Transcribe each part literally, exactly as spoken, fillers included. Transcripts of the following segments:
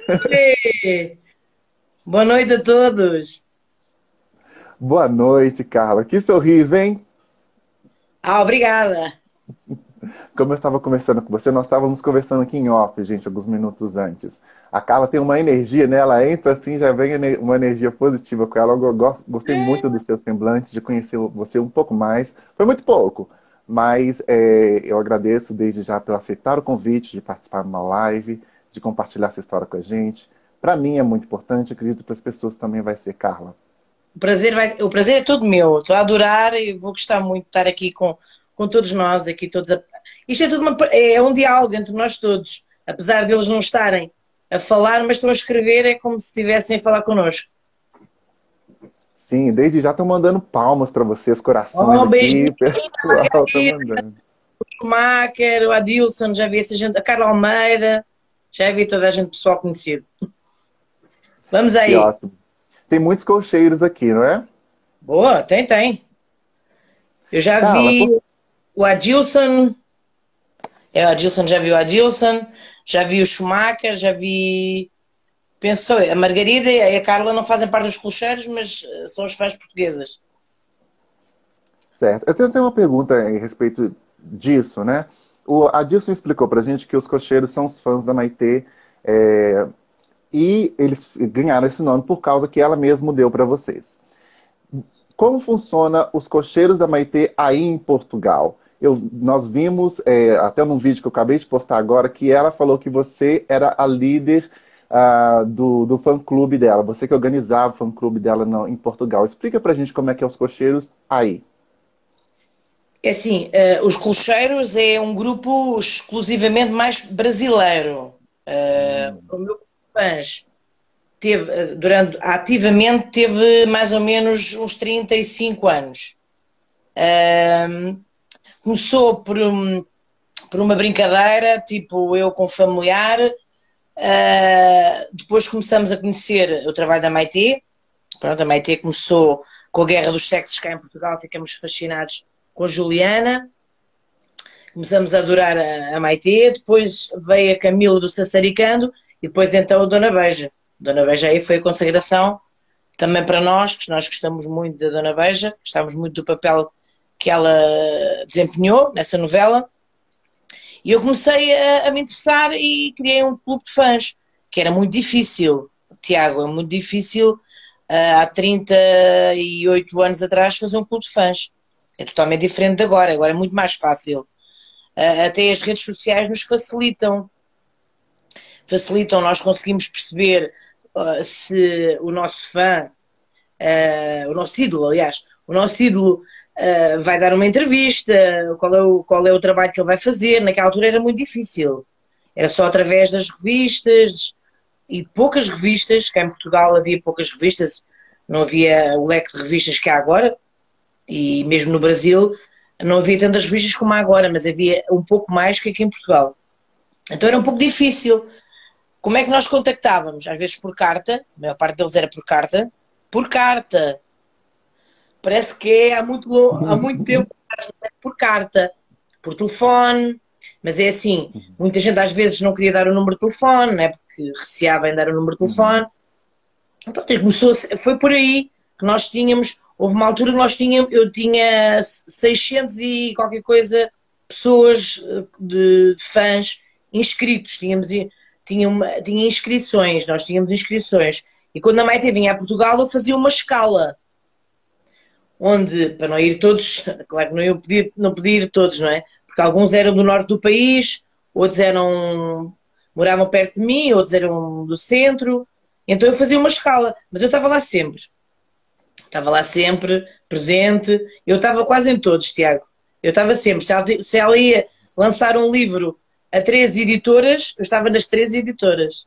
Oi! Boa noite a todos. Boa noite, Carla. Que sorriso, hein? Ah, obrigada. Como eu estava conversando com você, nós estávamos conversando aqui em off, gente, alguns minutos antes. A Carla tem uma energia, né? Ela entra assim, já vem ene- uma energia positiva com ela. Eu go- gostei muito do seu semblante, de conhecer você um pouco mais. Foi muito pouco, mas é, eu agradeço desde já por aceitar o convite de participar de uma live, de compartilhar essa história com a gente. Para mim é muito importante, acredito que para as pessoas também vai ser, Carla. O prazer vai, o prazer é todo meu. Estou a adorar e vou gostar muito de estar aqui com, com todos nós, aqui todos. A... Isto é tudo uma, é um diálogo entre nós todos. Apesar de eles não estarem a falar, mas estão a escrever, é como se estivessem a falar connosco. Sim, desde já estão mandando palmas para vocês, corações Oh, aqui, beijinho, o pessoal tá mandando. Schumacher, o Adilson, já vi essa gente, a Carla Almeida, já vi toda a gente pessoal conhecido. Vamos Que aí. ótimo. Tem muitos colcheiros aqui, não é? Boa, tem, tem. Eu já Carla, vi por- o Adilson, é, o Adilson, já vi o Adilson, já vi o Schumacher, já vi. Penso que só eu. A Margarida e a Carla não fazem parte dos colcheiros, mas eh, são os fãs portuguesas. certo. Eu tenho, tenho uma pergunta a respeito disso, né? O Adilson explicou pra gente que os cocheiros são os fãs da Maitê, é, e eles ganharam esse nome por causa que ela mesma deu para vocês. Como funciona os cocheiros da Maitê aí em Portugal? Eu, nós vimos, é, até num vídeo que eu acabei de postar agora, que ela falou que você era a líder ah, do, do fã-clube dela, você que organizava o fã-clube dela no- em Portugal. Explica pra gente como é que é os cocheiros aí. É assim, eh, os colcheiros é um grupo exclusivamente mais brasileiro. Eh, Hum. o meu grupo de fãs teve, eh, durante, ativamente teve mais ou menos uns trinta e cinco anos. Ahm, começou por, um- por uma brincadeira, tipo eu com familiar. Uh, depois começamos a conhecer o trabalho da Maitê. Pronto, a Maitê começou com a Guerra dos Sexos cá em Portugal, ficamos fascinados com a Juliana, começamos a adorar a, a Maitê, depois veio a Camila do Sassaricando e depois então a Dona Beija. Dona Beija aí foi a consagração também para nós, que nós gostamos muito da Dona Beija, gostávamos muito do papel que ela desempenhou nessa novela. E eu comecei a, a me interessar e criei um clube de fãs, que era muito difícil, Tiago, é muito difícil uh, há trinta e oito anos atrás fazer um clube de fãs. É totalmente diferente de agora, agora é muito mais fácil. Uh, até as redes sociais nos facilitam, facilitam, nós conseguimos perceber uh, se o nosso fã, uh, o nosso ídolo, aliás, o nosso ídolo uh, vai dar uma entrevista, qual é, o, qual é o trabalho que ele vai fazer. Naquela altura era muito difícil. Era só através das revistas e de poucas revistas, cá em Portugal havia poucas revistas, não havia o leque de revistas que há agora, e mesmo no Brasil não havia tantas revistas como há agora, mas havia um pouco mais que aqui em Portugal. Então era um pouco difícil. Como é que nós contactávamos? Às vezes por carta, a maior parte deles era por carta, por carta. Parece que é há muito, há muito tempo por carta, por telefone, mas é assim, muita gente às vezes não queria dar o número de telefone, né, porque receava em dar o número de Uhum. telefone. Então, começou, foi por aí que nós tínhamos, houve uma altura que nós tínhamos, eu tinha seiscentos e qualquer coisa pessoas eh, de, de fãs inscritos, tínhamos, tinha, uma, tinha inscrições, nós tínhamos inscrições. E quando a Maite vinha a Portugal, eu fazia uma escala onde, para não ir todos, claro que não, eu podia, não podia ir todos, não é? Porque alguns eram do norte do país, outros eram, moravam perto de mim, outros eram do centro, então eu fazia uma escala, mas eu estava lá sempre, estava lá sempre, presente, eu estava quase em todos, Tiago, eu estava sempre, se ela, se ela ia lançar um livro a três editoras, eu estava nas três editoras.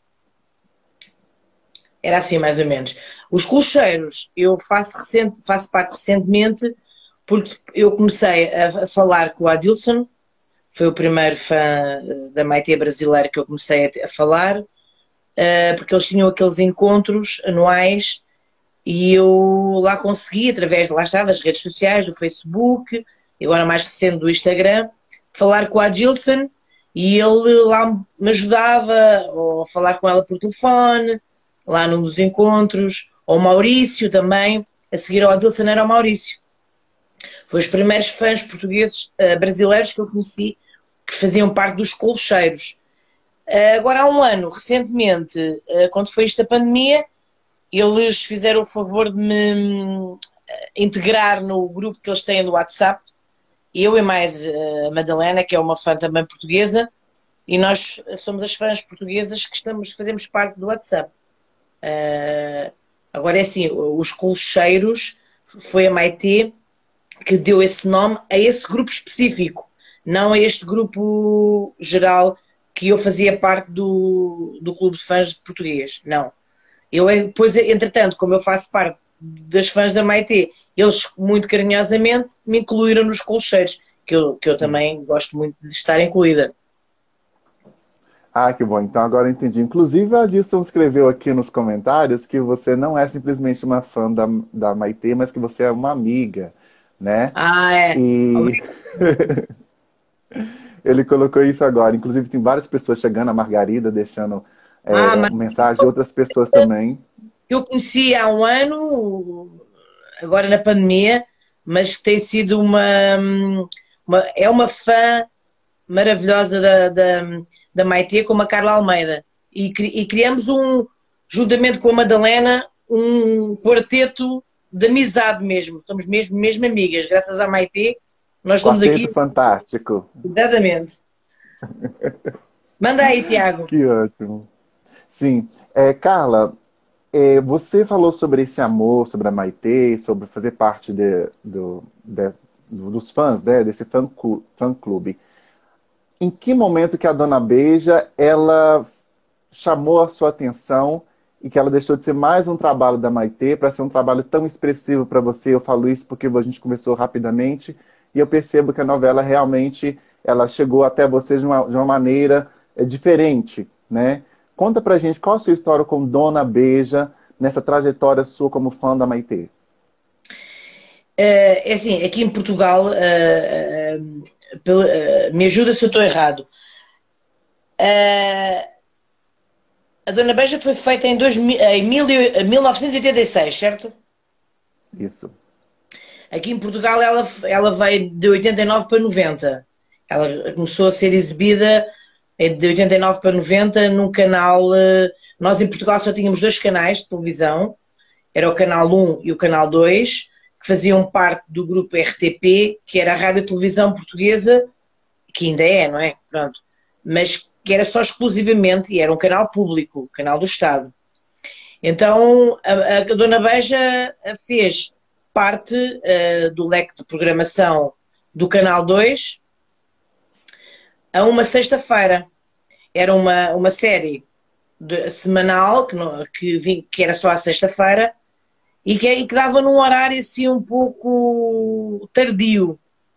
Era assim, mais ou menos. Os colcheiros, eu faço, recente, faço parte recentemente, porque eu comecei a, a falar com o Adilson, foi o primeiro fã eh, da Maitê brasileira que eu comecei a, a falar, uh, porque eles tinham aqueles encontros anuais e eu lá consegui, através, lá está, das redes sociais, do Facebook, e agora mais recente do Instagram, falar com o Adilson e ele lá me ajudava, ou a falar com ela por telefone, lá nos encontros, ou o Maurício também, a seguir ao Adilson era o Maurício. Foi os primeiros fãs portugueses, uh, brasileiros que eu conheci, que faziam parte dos colcheiros. Uh, agora há um ano, recentemente, uh, quando foi esta pandemia, eles fizeram o favor de me uh, integrar no grupo que eles têm do WhatsApp, eu e mais uh, a Madalena, que é uma fã também portuguesa, e nós somos as fãs portuguesas que estamos, fazemos parte do WhatsApp. Uh, agora é assim, os colcheiros, foi a Maitê que deu esse nome a esse grupo específico, não a este grupo geral que eu fazia parte do, do clube de fãs português, não. Eu depois, entretanto, como eu faço parte das fãs da Maitê, eles muito carinhosamente me incluíram nos colcheiros, que eu, que eu também gosto muito de estar incluída. Ah, que bom. Então agora eu entendi. Inclusive, a Adilson escreveu aqui nos comentários que você não é simplesmente uma fã da, da Maitê, mas que você é uma amiga, né? Ah, é. E ele colocou isso agora. Inclusive, tem várias pessoas chegando, a Margarida deixando Ah, é, mas mensagem de outras pessoas também. eu conheci há um ano, agora na pandemia, mas que tem sido uma, uma é uma fã maravilhosa da, da, da Maitê, como a Carla Almeida. E, e criamos um, juntamente com a Madalena, um quarteto de amizade mesmo. Estamos mesmo, mesmo amigas. Graças à Maitê, nós estamos Quarteto aqui. fantástico. Exatamente. Manda aí, Tiago. Que ótimo. Sim. É, Carla, é, você falou sobre esse amor, sobre a Maitê, sobre fazer parte de, do, de, dos fãs, né, desse fã, fã clube. Em que momento que a Dona Beija, ela chamou a sua atenção e que ela deixou de ser mais um trabalho da Maitê para ser um trabalho tão expressivo para você? Eu falo isso porque a gente conversou rapidamente e eu percebo que a novela realmente ela chegou até você de uma, de uma maneira é, diferente, né? Conta pra gente qual a sua história com Dona Beija nessa trajetória sua como fã da Maitê. É uh, assim, aqui em Portugal, uh, uh, uh, me ajuda se eu estou errado. Uh, a Dona Beija foi feita em, dois, em mil novecentos e oitenta e seis, certo? Isso. Aqui em Portugal ela, ela veio de oitenta e nove para noventa. Ela começou a ser exibida de oitenta e nove para noventa num canal. Nós em Portugal só tínhamos dois canais de televisão, era o canal um e o canal dois, que faziam parte do grupo R T P, que era a Rádio Televisão Portuguesa, que ainda é, não é? Pronto. Mas que era só exclusivamente, e era um canal público, canal do Estado. Então a, a Dona Beija fez parte uh, do leque de programação do canal dois a uma sexta-feira. Era uma, uma série de, semanal, que, não, que, vi, que era só à sexta-feira, e que, e que dava num horário assim um pouco tardio,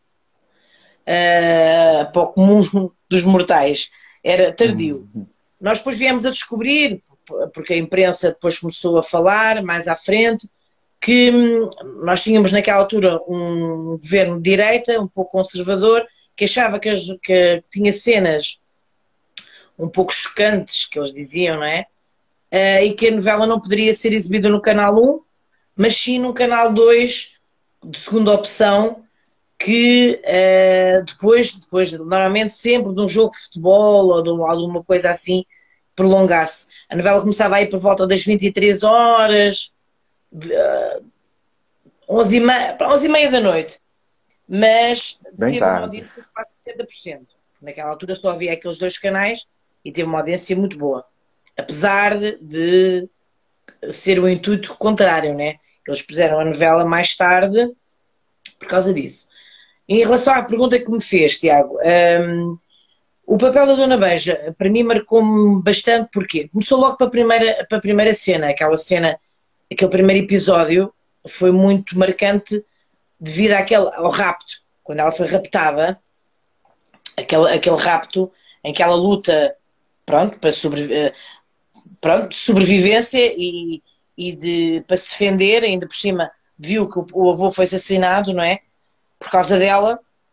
uh, para o comum dos mortais. Era tardio. Uhum. Nós depois viemos a descobrir, porque a imprensa depois começou a falar mais à frente, que nós tínhamos naquela altura um governo de direita, um pouco conservador, que achava que, as, que tinha cenas um pouco chocantes, que eles diziam, não é? Uh, e que a novela não poderia ser exibida no canal um, mas sim no canal dois, de segunda opção, que uh, depois, depois, normalmente sempre de um jogo de futebol ou de alguma coisa assim, prolongasse. A novela começava aí por volta das vinte e três horas, uh, onze e meia da noite, mas Bem teve tarde. uma audiência de quase setenta por cento. Naquela altura só havia aqueles dois canais e teve uma audiência muito boa. Apesar de, de ser o intuito contrário, né? Eles puseram a novela mais tarde por causa disso. Em relação à pergunta que me fez, Tiago, um, o papel da Dona Beija, para mim, marcou-me bastante, porque começou logo para a, primeira, para a primeira cena, aquela cena, aquele primeiro episódio foi muito marcante devido àquele, ao rapto, quando ela foi raptada, aquele, aquele rapto em que ela luta, pronto, para sobreviver, pronto, de sobrevivência e, e de, para se defender, ainda por cima viu que o, o avô foi assassinado, não é? Por causa dela,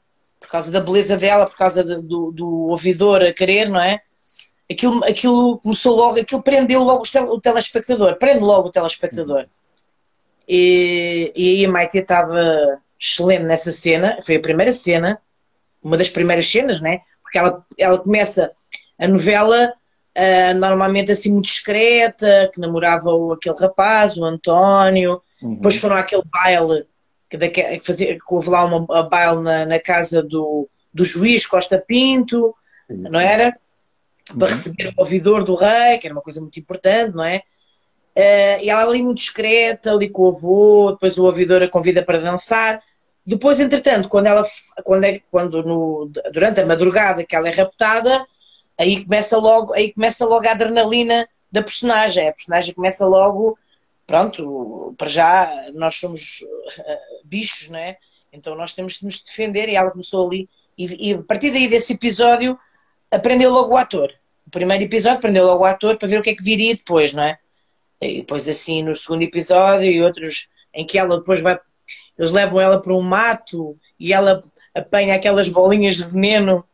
por causa da beleza dela, por causa de, do, do ouvidor a querer, não é? Aquilo, aquilo começou logo, aquilo prendeu logo o, tel, o telespectador, prende logo o telespectador. E, e aí a Maite estava excelente nessa cena, foi a primeira cena, uma das primeiras cenas, né? Porque ela, ela começa a novela uh, normalmente assim muito discreta, que namorava o, aquele rapaz, o António, uhum. Depois foram àquele baile, que, daque, que, fazia, que houve lá uma, uma baile na, na casa do, do juiz Costa Pinto, isso. Não era? Para uhum. receber o ouvidor do rei, que era uma coisa muito importante, não é? Uh, e ela ali muito discreta, ali com o avô, depois o ouvidor a convida para dançar. Depois, entretanto, quando ela, quando é, quando no, durante a madrugada que ela é raptada, aí começa logo, aí começa logo a adrenalina da personagem. A personagem começa logo, pronto, para já nós somos uh, bichos, não é? Então nós temos de nos defender e ela começou ali. E, e a partir daí desse episódio, aprendeu logo o ator. O primeiro episódio aprendeu logo o ator para ver o que é que viria depois, não é? E depois assim no segundo episódio e outros em que ela depois vai... Eles levam ela para um mato e ela apanha aquelas bolinhas de veneno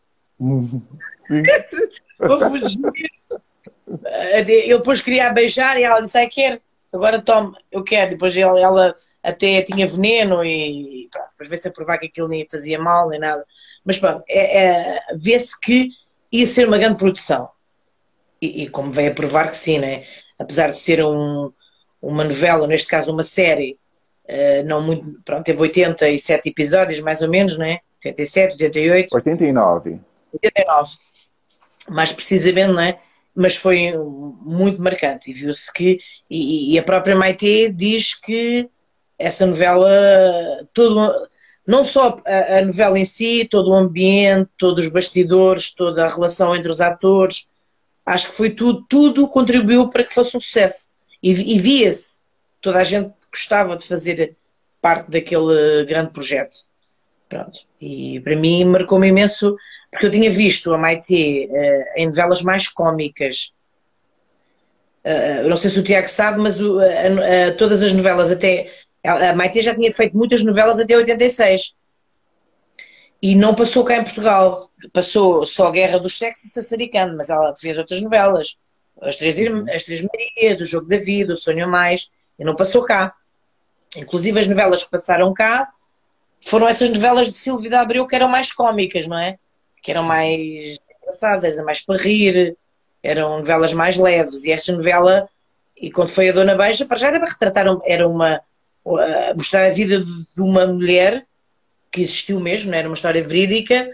para fugir. Ele depois queria beijar e ela disse, ai, quero, agora toma, eu quero. Depois ela, ela até tinha veneno e pronto, depois veio-se a provar que aquilo nem fazia mal nem nada. Mas pronto, é, é, vê-se que ia ser uma grande produção. E, e como veio a provar que sim, né? Apesar de ser um, uma novela, neste caso uma série, Uh, não muito, pronto, teve oitenta e sete episódios, mais ou menos, né? oitenta e sete, oitenta e oito. oitenta e nove. oitenta e nove. Mais precisamente, não é? Mas foi muito marcante. E viu-se que. E, e a própria Maite diz que essa novela, todo, não só a, a novela em si, todo o ambiente, todos os bastidores, toda a relação entre os atores, acho que foi tudo, tudo contribuiu para que fosse um sucesso. E, e via-se. Toda a gente gostava de fazer parte daquele grande projeto. Pronto. E para mim marcou-me imenso, porque eu tinha visto a Maite uh, em novelas mais cómicas. Uh, não sei se o Tiago sabe, mas uh, uh, todas as novelas até... A Maite já tinha feito muitas novelas até oitenta e seis. E não passou cá em Portugal. Passou só a Guerra dos Sexos e Sassaricando, mas ela fez outras novelas. As Três, Irmãs, as Três Marias, O Jogo da Vida, O Sonho a Mais... E não passou cá. Inclusive as novelas que passaram cá foram essas novelas de Silvia de Abreu que eram mais cómicas, não é? Que eram mais engraçadas, mais para rir, eram novelas mais leves. E esta novela, e quando foi a Dona Beija, para já era para retratar, era uma, uh, mostrar a vida de uma mulher que existiu mesmo, não era uma história verídica.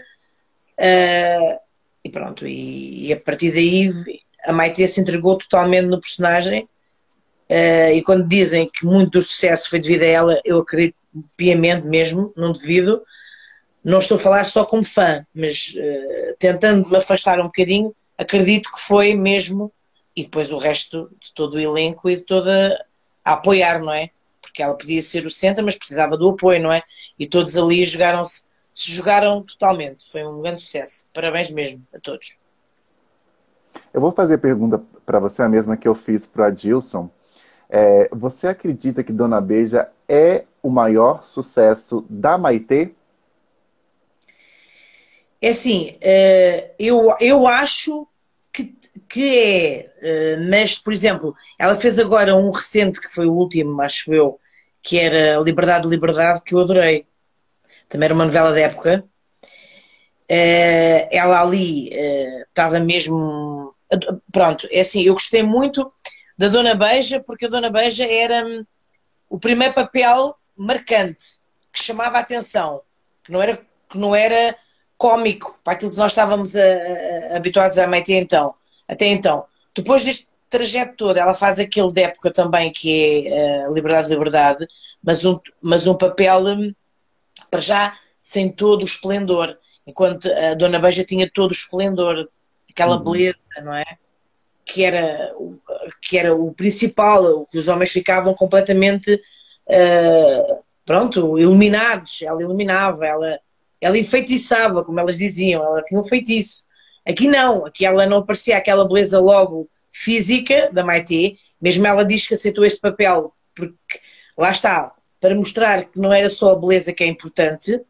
Uh, e pronto, e, e a partir daí a Maite se entregou totalmente no personagem. Uh, e quando dizem que muito do sucesso foi devido a ela, eu acredito piamente mesmo, não devido. Não estou a falar só como fã, mas uh, tentando me afastar um bocadinho, acredito que foi mesmo, e depois o resto de todo o elenco e de toda a apoiar, não é? Porque ela podia ser o centro, mas precisava do apoio, não é? E todos ali jogaram-se, se jogaram totalmente. Foi um grande sucesso. Parabéns mesmo a todos. Eu vou fazer a pergunta para você, a mesma que eu fiz para a Adilson. É, você acredita que Dona Beija é o maior sucesso da Maite? É assim, eu, eu acho que, que é, mas, por exemplo, ela fez agora um recente, que foi o último, acho eu, que era Liberdade, Liberdade, que eu adorei. Também era uma novela da época. Ela ali estava mesmo... Pronto, é assim, eu gostei muito da Dona Beija, porque a Dona Beija era o primeiro papel marcante, que chamava a atenção, que não era, que não era cómico, para aquilo que nós estávamos a, a, habituados a Maite então, até então. Depois deste trajeto todo, ela faz aquele de época também, que é uh, Liberdade, Liberdade, mas um, mas um papel, um, para já, sem todo o esplendor, enquanto a Dona Beija tinha todo o esplendor, aquela uhum. beleza, não é? Que era, que era o principal, que os homens ficavam completamente uh, pronto, iluminados. Ela iluminava, ela, ela enfeitiçava, como elas diziam, ela tinha um feitiço. Aqui não, aqui ela não aparecia aquela beleza logo física da Maite, mesmo ela diz que aceitou este papel porque, lá está, para mostrar que não era só a beleza que é importante,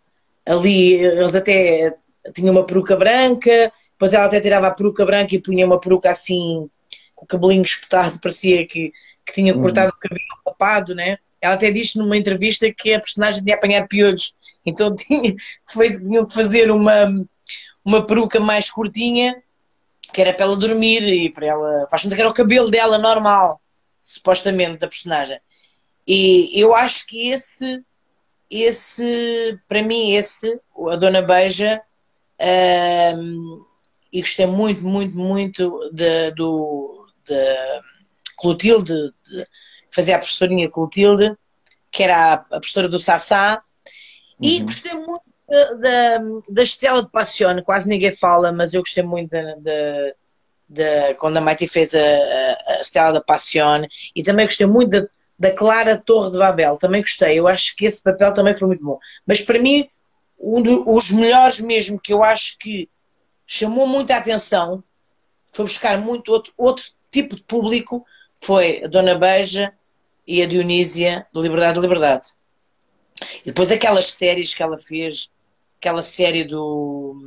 ali eles até tinham uma peruca branca, depois ela até tirava a peruca branca e punha uma peruca assim, com o cabelinho espetado, parecia que, que tinha cortado Uhum. o cabelo rapado, né? Ela até disse numa entrevista que a personagem tinha apanhado piolhos, então tinha, foi, tinham que fazer uma, uma peruca mais curtinha, que era para ela dormir e para ela. Faz conta que era o cabelo dela normal, supostamente, da personagem. E eu acho que esse, esse para mim, esse, a Dona Beija, um, e gostei muito, muito, muito de, do, de Clotilde, de, de fazer a professorinha Clotilde, que era a, a professora do Sassá, e Uhum. gostei muito da, da, da Estela de Passione, quase ninguém fala, mas eu gostei muito da, da, da, quando a Maite fez a, a, a Estela da Passione, e também gostei muito da, da Clara Torre de Babel, também gostei, eu acho que esse papel também foi muito bom. Mas para mim, um dos melhores mesmo, que eu acho que chamou muita atenção, foi buscar muito outro, outro tipo de público, foi a Dona Beija e a Dionísia de Liberdade de Liberdade. E depois aquelas séries que ela fez, aquela série do...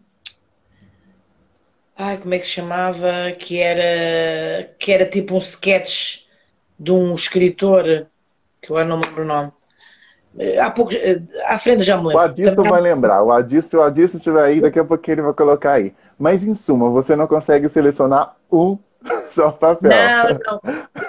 Ai, como é que se chamava? Que era, que era tipo um sketch de um escritor, que eu agora não me lembro o nome. Há pouco, à frente já me O lembro. Adilson Também, vai lembrar. O Adilson, se o Adilson estiver aí, daqui a pouquinho ele vai colocar aí. Mas, em suma, você não consegue selecionar um só papel. não, não.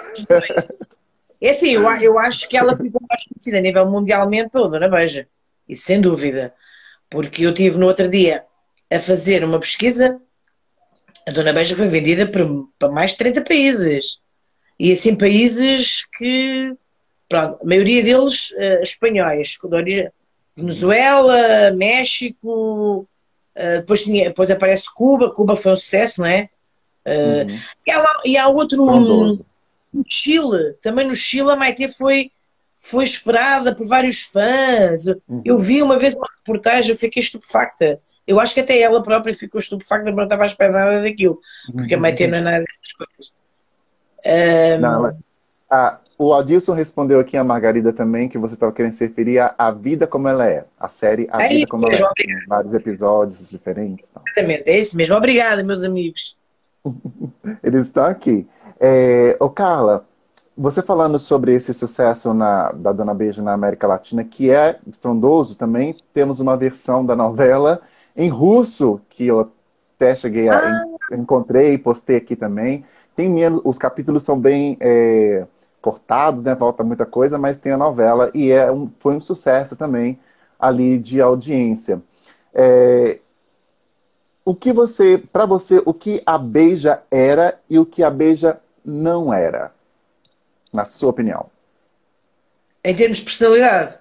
É assim, eu, eu acho que ela ficou mais conhecida a nível mundialmente pela Dona Beija. Isso sem dúvida. Porque eu tive no outro dia a fazer uma pesquisa, a Dona Beija foi vendida para, para mais de trinta países. E assim, países que, pronto, a maioria deles uh, espanhóis, de origem Uhum. Venezuela, México, uh, depois, tinha, depois aparece Cuba, Cuba foi um sucesso, não é? Uh, Uhum. e, há lá, e há outro, um, Estrondoso. no Chile, também no Chile a Maite foi, foi esperada por vários fãs. Eu Uhum. vi uma vez uma reportagem, eu fiquei estupefacta. Eu acho que até ela própria ficou estupefacta, porque não estava à espera nada daquilo, porque a Maite não é nada dessas coisas. Não, ela- Um, ah, o Adilson respondeu aqui a Margarida também que você estava querendo se referir à A Vida Como Ela É. A série A é Vida isso Como Ela mesmo, É. Tem vários episódios diferentes. Então. exatamente, é isso mesmo. Obrigada, meus amigos. Eles estão aqui. É, ô Carla, você falando sobre esse sucesso na- da Dona Beija na América Latina, que é estrondoso também, temos uma versão da novela em russo, que eu até cheguei a en- Ah, encontrei e postei aqui também. Tem menos, os capítulos são bem é, cortados, né? Falta muita coisa, mas tem a novela e é um, foi um sucesso também ali de audiência. É, o que você, para você, o que a Beija era e o que a Beija não era, na sua opinião? em termos de personalidade,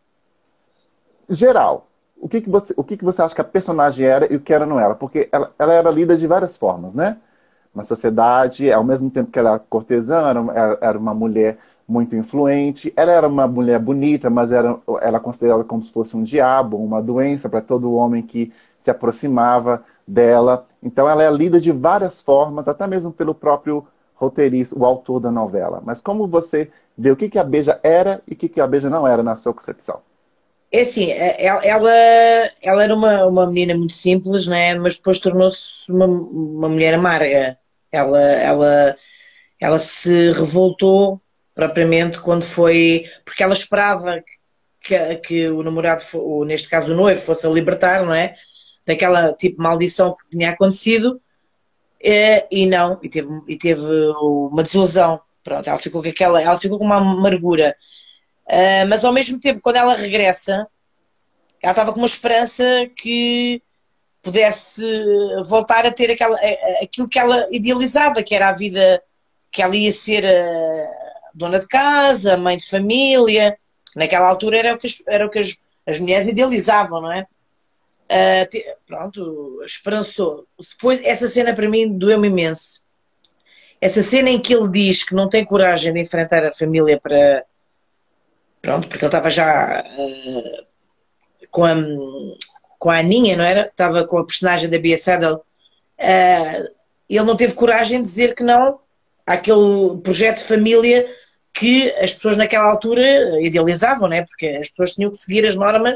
Geral, o que que você, o que que você acha que a personagem era e o que ela não era? Porque ela, ela era lida de várias formas, né? Na sociedade, ao mesmo tempo que ela era cortesã, era, uma- era era uma mulher muito influente, ela era uma mulher bonita, mas era, ela considerada como se fosse um diabo, uma doença para todo homem que se aproximava dela. Então ela é lida de várias formas, até mesmo pelo próprio roteirista, o autor da novela. Mas como você vê o que que a Beija era e o que que a Beija não era na sua concepção? é assim, ela, ela, ela era uma, uma menina muito simples, né? Mas depois tornou-se uma, uma mulher amarga. Ela, ela, ela se revoltou propriamente quando foi. Porque ela esperava que, que o namorado, fo- ou neste caso o noivo, fosse a libertar, não é? Daquela tipo maldição que tinha acontecido, eh, e não, e teve, e teve uma desilusão. Pronto, ela ficou com aquela, ela ficou com uma amargura. Ah, mas ao mesmo tempo, quando ela regressa, ela estava com uma esperança que pudesse voltar a ter aquela, a- a- aquilo que ela idealizava, que era a vida, que ela ia ser a dona de casa, mãe de família. Naquela altura era o que as, era o que as, as mulheres idealizavam, não é? Ah, te- pronto, esperançou. Depois, essa cena para mim doeu-me imenso. Essa cena em que ele diz que não tem coragem de enfrentar a família para. Pronto, porque ele estava já ah, com a, com a Aninha, não era? Estava com a personagem da Bia Saddle. Uh, ele não teve coragem de dizer que não àquele projeto de família que as pessoas naquela altura idealizavam, né? Porque as pessoas tinham que seguir as normas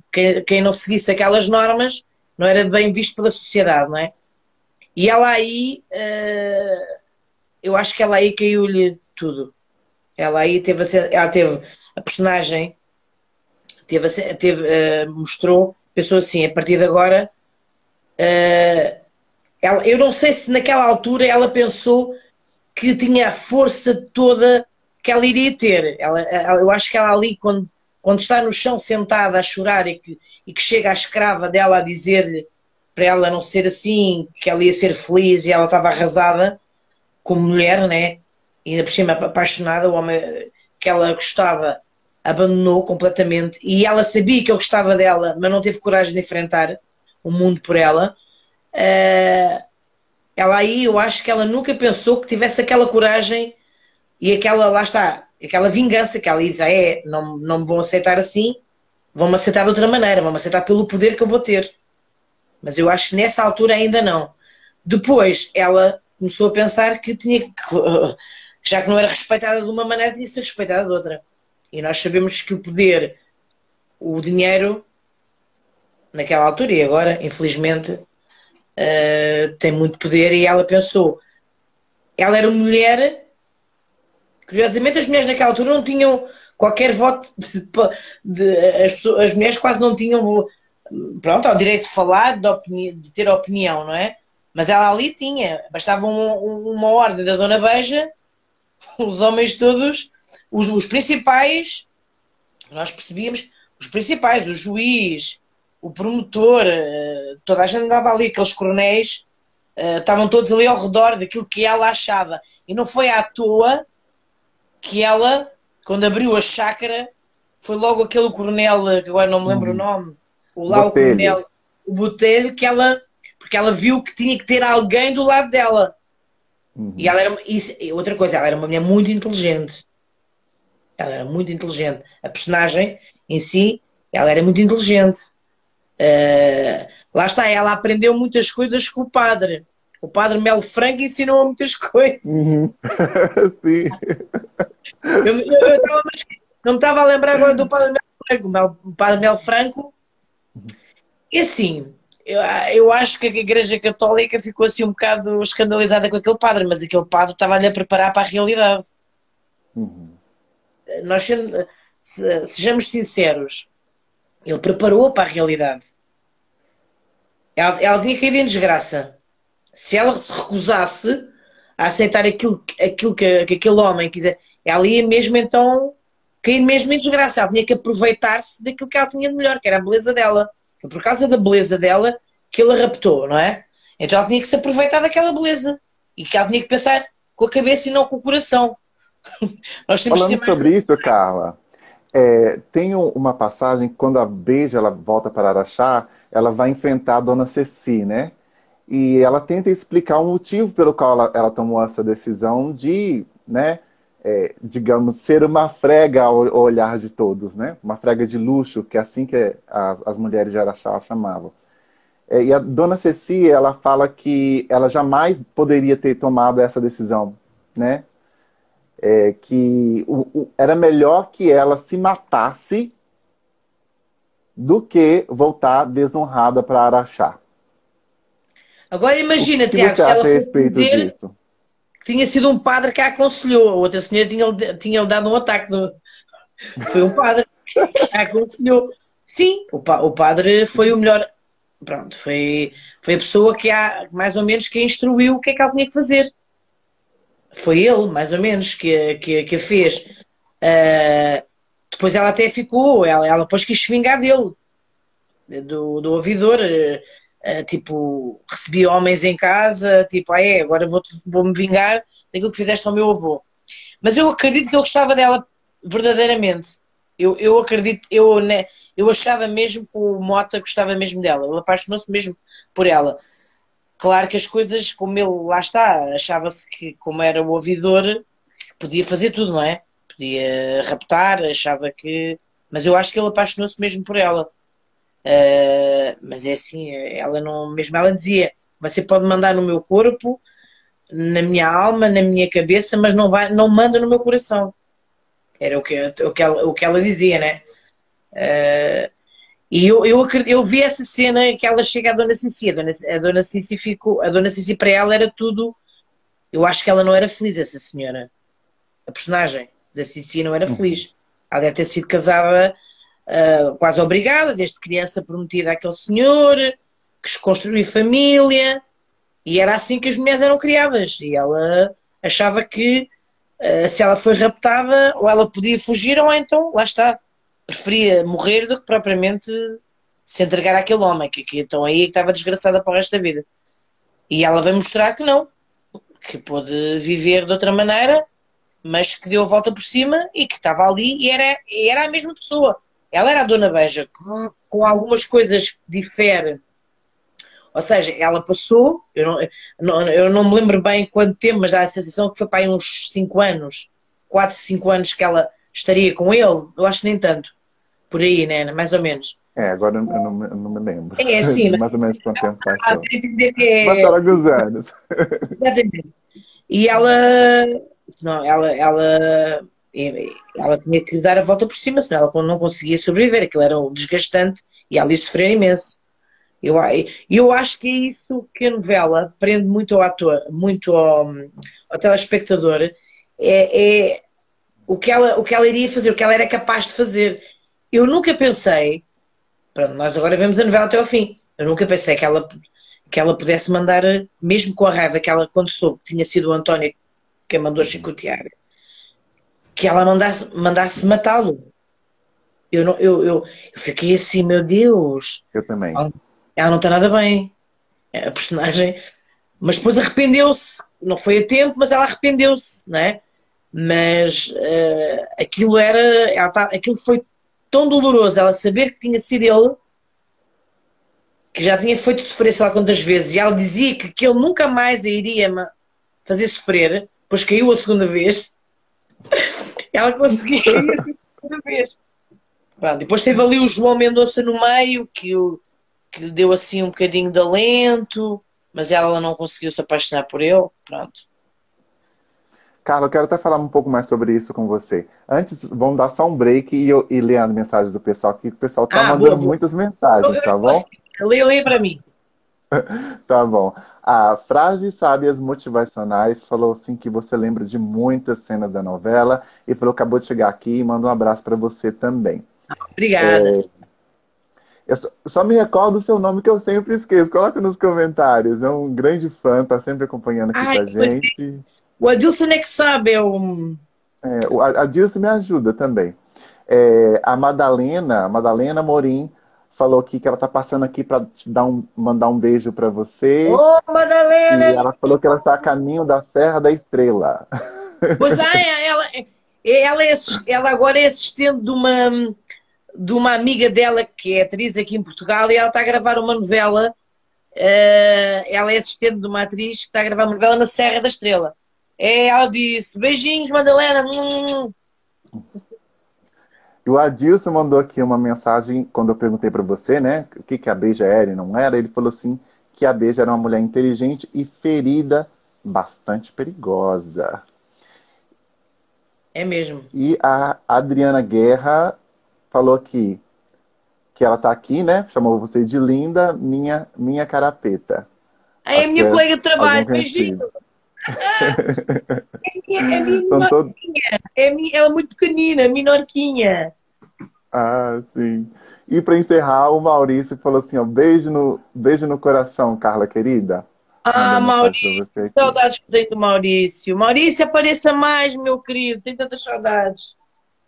quem, quem não seguisse aquelas normas não era bem visto pela sociedade, não é? E ela aí, uh, eu acho que ela aí caiu-lhe tudo. Ela aí teve, a, ela teve a personagem, teve, a, teve, uh, mostrou, pensou assim, a partir de agora, uh, ela, eu não sei se naquela altura ela pensou que tinha a força toda que ela iria ter. Ela, ela, eu acho que ela ali, quando, quando está no chão sentada a chorar e que, e que chega a escrava dela a dizer-lhe para ela não ser assim, que ela ia ser feliz e ela estava arrasada como mulher, né? E ainda por cima apaixonada, o homem que ela gostava abandonou completamente e ela sabia que eu gostava dela, mas não teve coragem de enfrentar o mundo por ela. Uh, ela aí, eu acho que ela nunca pensou que tivesse aquela coragem e aquela, lá está, aquela vingança que ela diz, ah, é, não, não me vão aceitar assim, vão-me aceitar de outra maneira, vão-me aceitar pelo poder que eu vou ter. Mas eu acho que nessa altura ainda não. Depois ela começou a pensar que tinha que, já que não era respeitada de uma maneira, tinha que ser respeitada de outra. E nós sabemos que o poder, o dinheiro, naquela altura e agora, infelizmente, uh, tem muito poder e ela pensou, ela era mulher, curiosamente as mulheres naquela altura não tinham qualquer voto, de, de, as, pessoas, as mulheres quase não tinham, pronto, ao direito de falar, de, opini, de ter opinião, não é? Mas ela ali tinha, bastava um, uma ordem da Dona Beija, os homens todos, os, os principais, nós percebíamos, os principais, o juiz, o promotor, toda a gente andava ali, aqueles coronéis, estavam todos ali ao redor daquilo que ela achava. E não foi à toa que ela, quando abriu a chácara, foi logo aquele coronel, que agora não me lembro hum. o nome, o lá o coronel, o Botelho, que ela, porque ela viu que tinha que ter alguém do lado dela. Uhum. E ela era, isso, outra coisa, ela era uma mulher muito inteligente. Ela era muito inteligente. A personagem em si, ela era muito inteligente. Uh, lá está, ela aprendeu muitas coisas com o padre. O padre Melo Franco ensinou muitas coisas. Uhum. Sim. Eu, eu, eu tava, não me estava a lembrar agora do padre Melo Franco. O padre Melo Franco. E assim, eu, eu acho que a Igreja Católica ficou assim um bocado escandalizada com aquele padre, mas aquele padre estava-lhe a preparar para a realidade. Uhum. Nós se, sejamos sinceros, ele preparou para a realidade. Ela, ela tinha caído em desgraça. Se ela se recusasse a aceitar aquilo, aquilo que, que aquele homem quiser, ela ia mesmo então cair mesmo em desgraça. Ela tinha que aproveitar-se daquilo que ela tinha de melhor, que era a beleza dela. Foi por causa da beleza dela que ele a raptou, não é? Então ela tinha que se aproveitar daquela beleza. E que ela tinha que pensar com a cabeça e não com o coração. Nós temos Falando sobre isso, Carla, é, tem uma passagem que quando a Beija ela volta para Araxá, ela vai enfrentar a Dona Ceci, né? E ela tenta explicar o motivo pelo qual ela, ela tomou essa decisão de, né, é, digamos, ser uma frega ao, ao olhar de todos, né? Uma frega de luxo, que é assim que as, as mulheres de Araxá chamavam. É, e a Dona Ceci, ela fala que ela jamais poderia ter tomado essa decisão, né? É, que o, o, era melhor que ela se matasse do que voltar desonrada para Araxá. Agora imagina, Tiago, se ela fosse dizer que tinha sido um padre que a aconselhou, a outra senhora tinha, tinha dado um ataque. Do... Foi um padre que a aconselhou. Sim, o, pa, o padre foi o melhor. Pronto, foi, foi a pessoa que a, mais ou menos que a instruiu o que é que ela tinha que fazer. Foi ele, mais ou menos, que, que, que a fez. Uh, depois ela até ficou, ela, ela depois quis se vingar dele, do, do ouvidor. Uh, tipo, recebia homens em casa, tipo, ah é, agora vou-me vou vingar daquilo que fizeste ao meu avô. Mas eu acredito que ele gostava dela verdadeiramente. Eu, eu acredito, eu, né, eu achava mesmo que o Mota gostava mesmo dela, ele apaixonou-se mesmo por ela. Claro que as coisas, como ele lá está, achava-se que, como era o ouvidor, que podia fazer tudo, não é? Podia raptar, achava que... Mas eu acho que ele apaixonou-se mesmo por ela. Uh, mas é assim, ela não, mesmo ela dizia, você pode mandar no meu corpo, na minha alma, na minha cabeça, mas não, vai, não manda no meu coração. Era o que, o que, ela, o que ela dizia, né? Uh, E eu, eu, acred- eu vi essa cena que ela chega à Dona Cici. A Dona, a Dona Cici ficou, a Dona Cici para ela era tudo. Eu acho que ela não era feliz, essa senhora. A personagem da Cici não era Uhum. feliz. Ela deve ter sido casada, ah, quase obrigada, desde criança prometida àquele senhor, que se construiu família, e era assim que as mulheres eram criadas. E ela achava que ah, se ela foi raptada, ou ela podia fugir, ou então, lá está, preferia morrer do que propriamente se entregar àquele homem, que, que então aí é que estava desgraçada para o resto da vida. E ela veio mostrar que não, que pôde viver de outra maneira, mas que deu a volta por cima e que estava ali e era, e era a mesma pessoa. Ela era a Dona Beija, com, com algumas coisas que diferem. Ou seja, ela passou, eu não, não- eu não me lembro bem quanto tempo, mas dá a sensação que foi para aí uns cinco anos, quatro cinco anos que ela estaria com ele, eu acho que nem tanto, por aí, né? Mais ou menos. É, agora eu não, me- eu não me lembro É de assim, não mais ou menos quanto tempo dá passou. para entender que Mas é. era alguns anos. Exatamente. E ela, não, ela, ela, ela tinha que dar a volta por cima, senão ela não conseguia sobreviver. Aquilo era um desgastante e ela ia sofrer imenso. Eu, a- eu acho que é isso que a novela prende muito ao ator, muito ao, ao telespectador, é, é o que ela, o que ela iria fazer, o que ela era capaz de fazer. Eu nunca pensei, pronto, nós agora vemos a novela até ao fim, eu nunca pensei que ela, que ela pudesse mandar, mesmo com a raiva que ela, quando soube que tinha sido o António que a mandou Uhum. chicotear, que ela mandasse, mandasse matá-lo. Eu, não, eu, eu, eu fiquei assim, meu Deus, Eu também. ela ela não está nada bem, a personagem. Mas depois arrependeu-se. Não foi a tempo, mas ela arrependeu-se, não é? Mas eh, aquilo era. Ela tá- aquilo foi tão doloroso, ela saber que tinha sido ele, que já tinha feito sofrer sei lá quantas vezes, e ela dizia que, que ele nunca mais a iria ma- fazer sofrer, depois caiu a segunda vez, ela conseguiu cair a segunda vez. Pronto, depois teve ali o João Mendonça no meio, que, o- que lhe deu assim um bocadinho de alento, mas ela não conseguiu se apaixonar por ele. Pronto. Carla, eu quero até falar um pouco mais sobre isso com você. Antes, vamos dar só um break e, eu, e ler as mensagens do pessoal aqui, que o pessoal tá Ah, boa, mandando boa. muitas Eu, mensagens, eu tá bom? consigo. Lê, lê para mim. Tá bom. A frases sábias motivacionais falou assim que você lembra de muitas cenas da novela e falou que acabou de chegar aqui e manda um abraço para você também. Obrigada. Eu só, só me recordo o seu nome que eu sempre esqueço. Coloca nos comentários. É um grande fã, tá sempre acompanhando aqui com Ai, a pois é. gente. O Adilson é que sabe, é um. É, o- a, a Dilson me ajuda também. É, a Madalena, a Madalena Morim, falou aqui que ela tá passando aqui para te dar um, mandar um beijo para você. Ô, Madalena! E ela falou que ela está a caminho da Serra da Estrela. Pois ah, é, ela, é- ela, é, assis- ela agora é assistente de uma, de uma amiga dela que é atriz aqui em Portugal e ela está a gravar uma novela. eh, ela é assistente de uma atriz que está a gravar uma novela na Serra da Estrela. É, ela disse: beijinhos, Madalena. Hum. E o Adilson mandou aqui uma mensagem quando eu perguntei para você, né, o que, que a Beija era e não era. Ele falou assim que a Beija era uma mulher inteligente e ferida, bastante perigosa. É mesmo. E a Adriana Guerra falou que, que ela tá aqui, né? Chamou você de linda, minha, minha carapeta. Ai, é a Acho que minha é colega de alguém trabalho. Beijinho. conhecido. É a São minha, todos. é a minha, ela é muito pequenina, minorquinha. Ah, sim. E para encerrar, o Maurício falou assim: ó, beijo no, beijo no coração, Carla querida. Ah, Mandou mensagem para Maurício, você aqui. saudades que tenho do Maurício. Maurício, apareça mais, meu querido, tenho tantas saudades.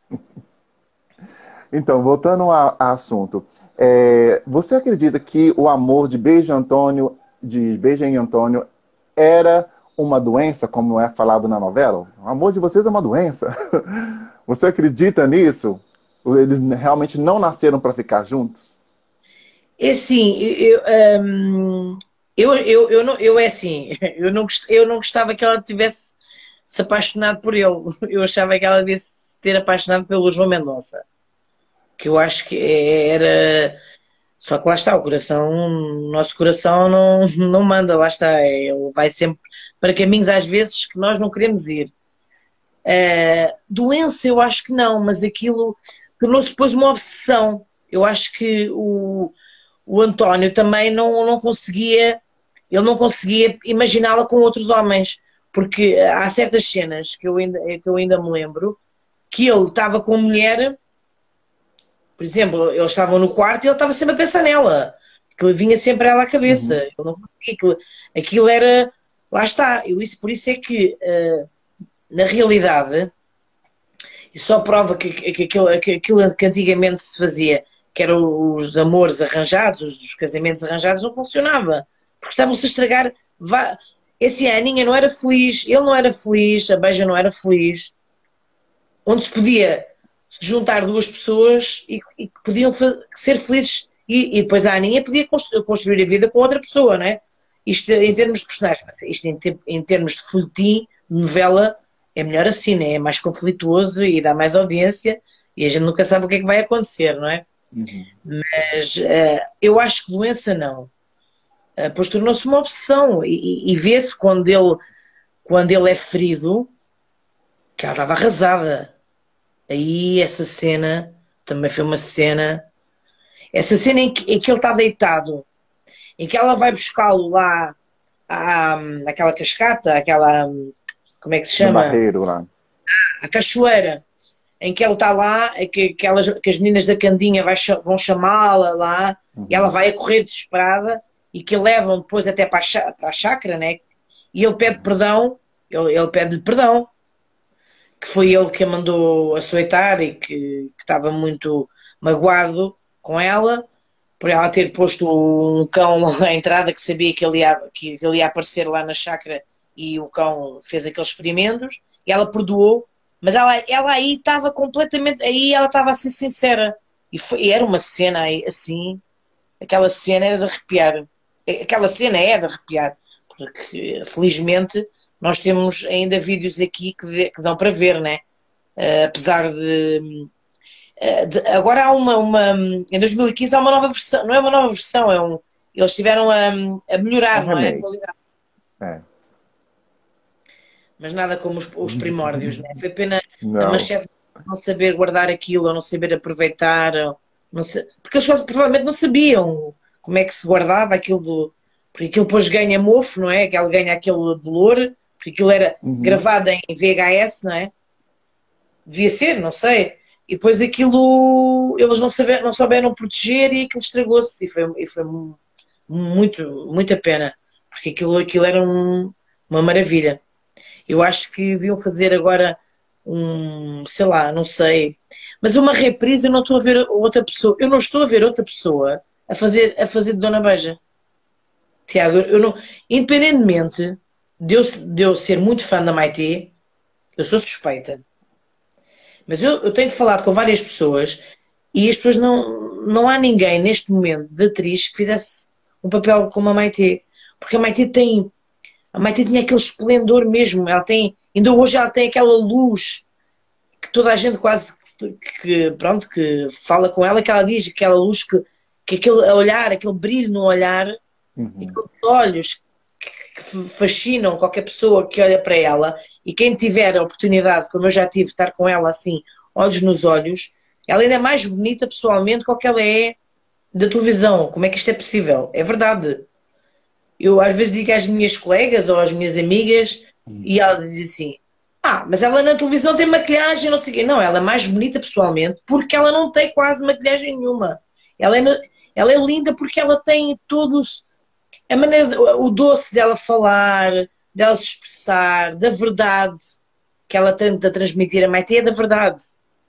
Então, voltando ao assunto, é, você acredita que o amor de Beijo Antônio, de Beijo em Antônio, era uma doença, como é falado na novela? O amor de vocês é uma doença. Você acredita nisso? Eles realmente não nasceram para ficar juntos? É assim, eu, hum, eu, eu, eu, não, eu é assim, eu não, gost- eu não gostava que ela tivesse se apaixonado por ele. Eu achava que ela devia se ter apaixonado pelo João Mendonça, que eu acho que era. Só que lá está, o coração, o nosso coração não, não manda, lá está, ele vai sempre para caminhos às vezes que nós não queremos ir. Uh, doença eu acho que não, mas aquilo tornou-se depois uma obsessão. Eu acho que o, o António também não, não conseguia, ele não conseguia imaginá-la com outros homens, porque há certas cenas que eu ainda, que eu ainda me lembro, que ele estava com a mulher, por exemplo, eles estavam no quarto e ele estava sempre a pensar nela, que lhe vinha sempre ela à cabeça. Uhum. Ele não conseguia, aquilo, aquilo era, lá está, eu, isso, por isso é que, uh, na realidade, e só prova que, que, aquilo, que aquilo que antigamente se fazia, que eram os amores arranjados, os casamentos arranjados, não funcionava. Porque estavam-se a estragar. Esse a Aninha não era feliz, ele não era feliz, a Beija não era feliz. Onde se podia juntar duas pessoas e, e que podiam ser felizes. E, e depois a Aninha podia construir a vida com outra pessoa, não é? Isto em termos de personagem, isto em, em termos de folhetim, de novela, é melhor assim, né? É mais conflituoso e dá mais audiência e a gente nunca sabe o que é que vai acontecer, não é? Uhum. Mas uh, eu acho que doença não. Uh, pois tornou-se uma obsessão e, e vê-se quando ele, quando ele é ferido que ela estava arrasada. Aí essa cena também foi uma cena. Essa cena em que, em que ele está deitado, em que ela vai buscá-lo lá à, àquela cascata, aquela. Como é que se chama? No barreiro lá. A cachoeira, em que ele está lá, que, que, elas, que as meninas da Candinha vai, vão chamá-la lá, uhum. E ela vai a correr desesperada, e que levam depois até para a, para a chácara, né? E ele pede perdão, ele, ele pede-lhe perdão, que foi ele que a mandou açoitar e que, que estava muito magoado com ela, por ela ter posto um cão à entrada que sabia que ele ia, que ele ia aparecer lá na chácara e o cão fez aqueles ferimentos e ela perdoou, mas ela, ela aí estava completamente, aí ela estava a ser sincera e, foi, e era uma cena aí, assim, aquela cena era de arrepiar, aquela cena é de arrepiar, porque felizmente nós temos ainda vídeos aqui que, de, que dão para ver, né? Uh, apesar de, uh, de agora há uma, uma em dois mil e quinze há uma nova versão, não é uma nova versão, é um, eles estiveram a, a melhorar, não é? A qualidade. É. Mas nada como os, os primórdios, né? Foi pena não. A Manchete não saber guardar aquilo, ou não saber aproveitar, ou não sei, porque eles provavelmente não sabiam como é que se guardava aquilo do, porque aquilo depois ganha mofo, não é? Que ela ganha aquele dolor, porque aquilo era uhum. gravado em V H S, não é? Devia ser, não sei. E depois aquilo, eles não, saber, não souberam proteger e aquilo estragou-se. E foi, e foi muito, muita pena, porque aquilo, aquilo era um, uma maravilha. Eu acho que deviam fazer agora um, sei lá, não sei, mas uma reprise. Eu não estou a ver outra pessoa, eu não estou a ver outra pessoa a fazer, a fazer de Dona Beija. Tiago, eu não, independentemente de eu, de eu ser muito fã da Maitê, eu sou suspeita. Mas eu, eu tenho falado com várias pessoas e as pessoas não, não há ninguém neste momento de atriz que fizesse um papel como a Maitê. Porque a Maitê tem, a Maitê tinha aquele esplendor mesmo, ela tem, ainda hoje ela tem aquela luz que toda a gente quase que, pronto, que fala com ela, que ela diz, aquela luz que, que aquele olhar, aquele brilho no olhar, uhum. E aqueles olhos que fascinam qualquer pessoa que olha para ela, e quem tiver a oportunidade, como eu já tive, de estar com ela assim, olhos nos olhos, ela ainda é mais bonita pessoalmente do que ela é da televisão. Como é que isto é possível? É verdade. Eu às vezes digo às minhas colegas ou às minhas amigas, hum. e ela diz assim, ah, mas ela na televisão tem maquilhagem, não sei o quê. Não, ela é mais bonita pessoalmente porque ela não tem quase maquilhagem nenhuma. Ela é, ela é linda porque ela tem todos... A maneira, o doce dela falar, dela se expressar, da verdade que ela tenta transmitir. A Maitê é da verdade.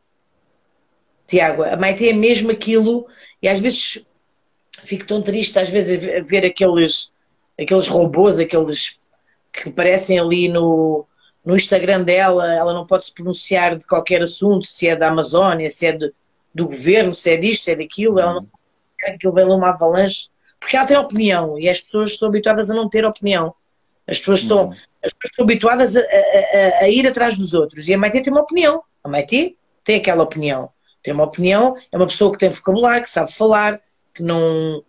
Tiago, a Maitê é mesmo aquilo, e às vezes fico tão triste, às vezes, a ver aqueles, aqueles robôs, aqueles que aparecem ali no, no Instagram dela, ela não pode se pronunciar de qualquer assunto, se é da Amazónia, se é de, do governo, se é disto, se é daquilo, ela não quer que aquilo venha uma avalanche. Porque ela tem opinião e as pessoas estão habituadas a não ter opinião. As pessoas estão, uhum. as pessoas estão habituadas a, a, a ir atrás dos outros. E a Maitê tem uma opinião. A Maitê tem aquela opinião. Tem uma opinião, é uma pessoa que tem vocabulário, que sabe falar, que não...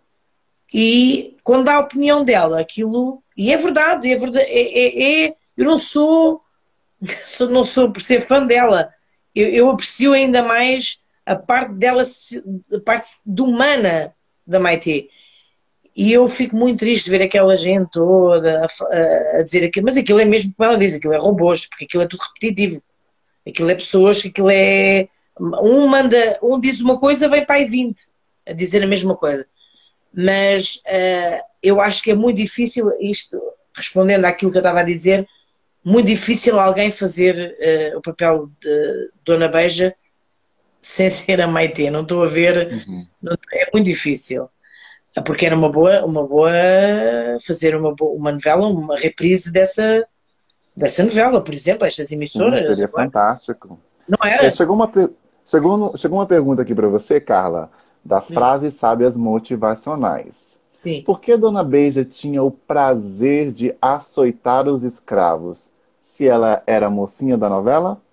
E quando dá a opinião dela, aquilo... E é verdade, é verdade. É, é, é... Eu não sou... Não sou por ser fã dela. Eu, eu aprecio ainda mais a parte dela, a parte de humana da Maitê. E eu fico muito triste de ver aquela gente toda a, a, a dizer aquilo, mas aquilo é mesmo como ela diz, aquilo é robôs, porque aquilo é tudo repetitivo. Aquilo é pessoas, aquilo é... Um manda, um diz uma coisa, vem para aí vinte a dizer a mesma coisa. Mas uh, eu acho que é muito difícil, isto, respondendo àquilo que eu estava a dizer, muito difícil alguém fazer uh, o papel de Dona Beija sem ser a Maitê. Não estou a ver, Uhum. não, é muito difícil. Porque era uma boa, uma boa fazer uma, boa, uma novela, uma reprise dessa, dessa novela, por exemplo, estas Sim, emissoras. seria fantástico. Não É, era? chegou uma, chegou, chegou uma pergunta aqui para você, Carla, da frase sábias motivacionais. Sim. Por que Dona Beija tinha o prazer de açoitar os escravos, se ela era a mocinha da novela?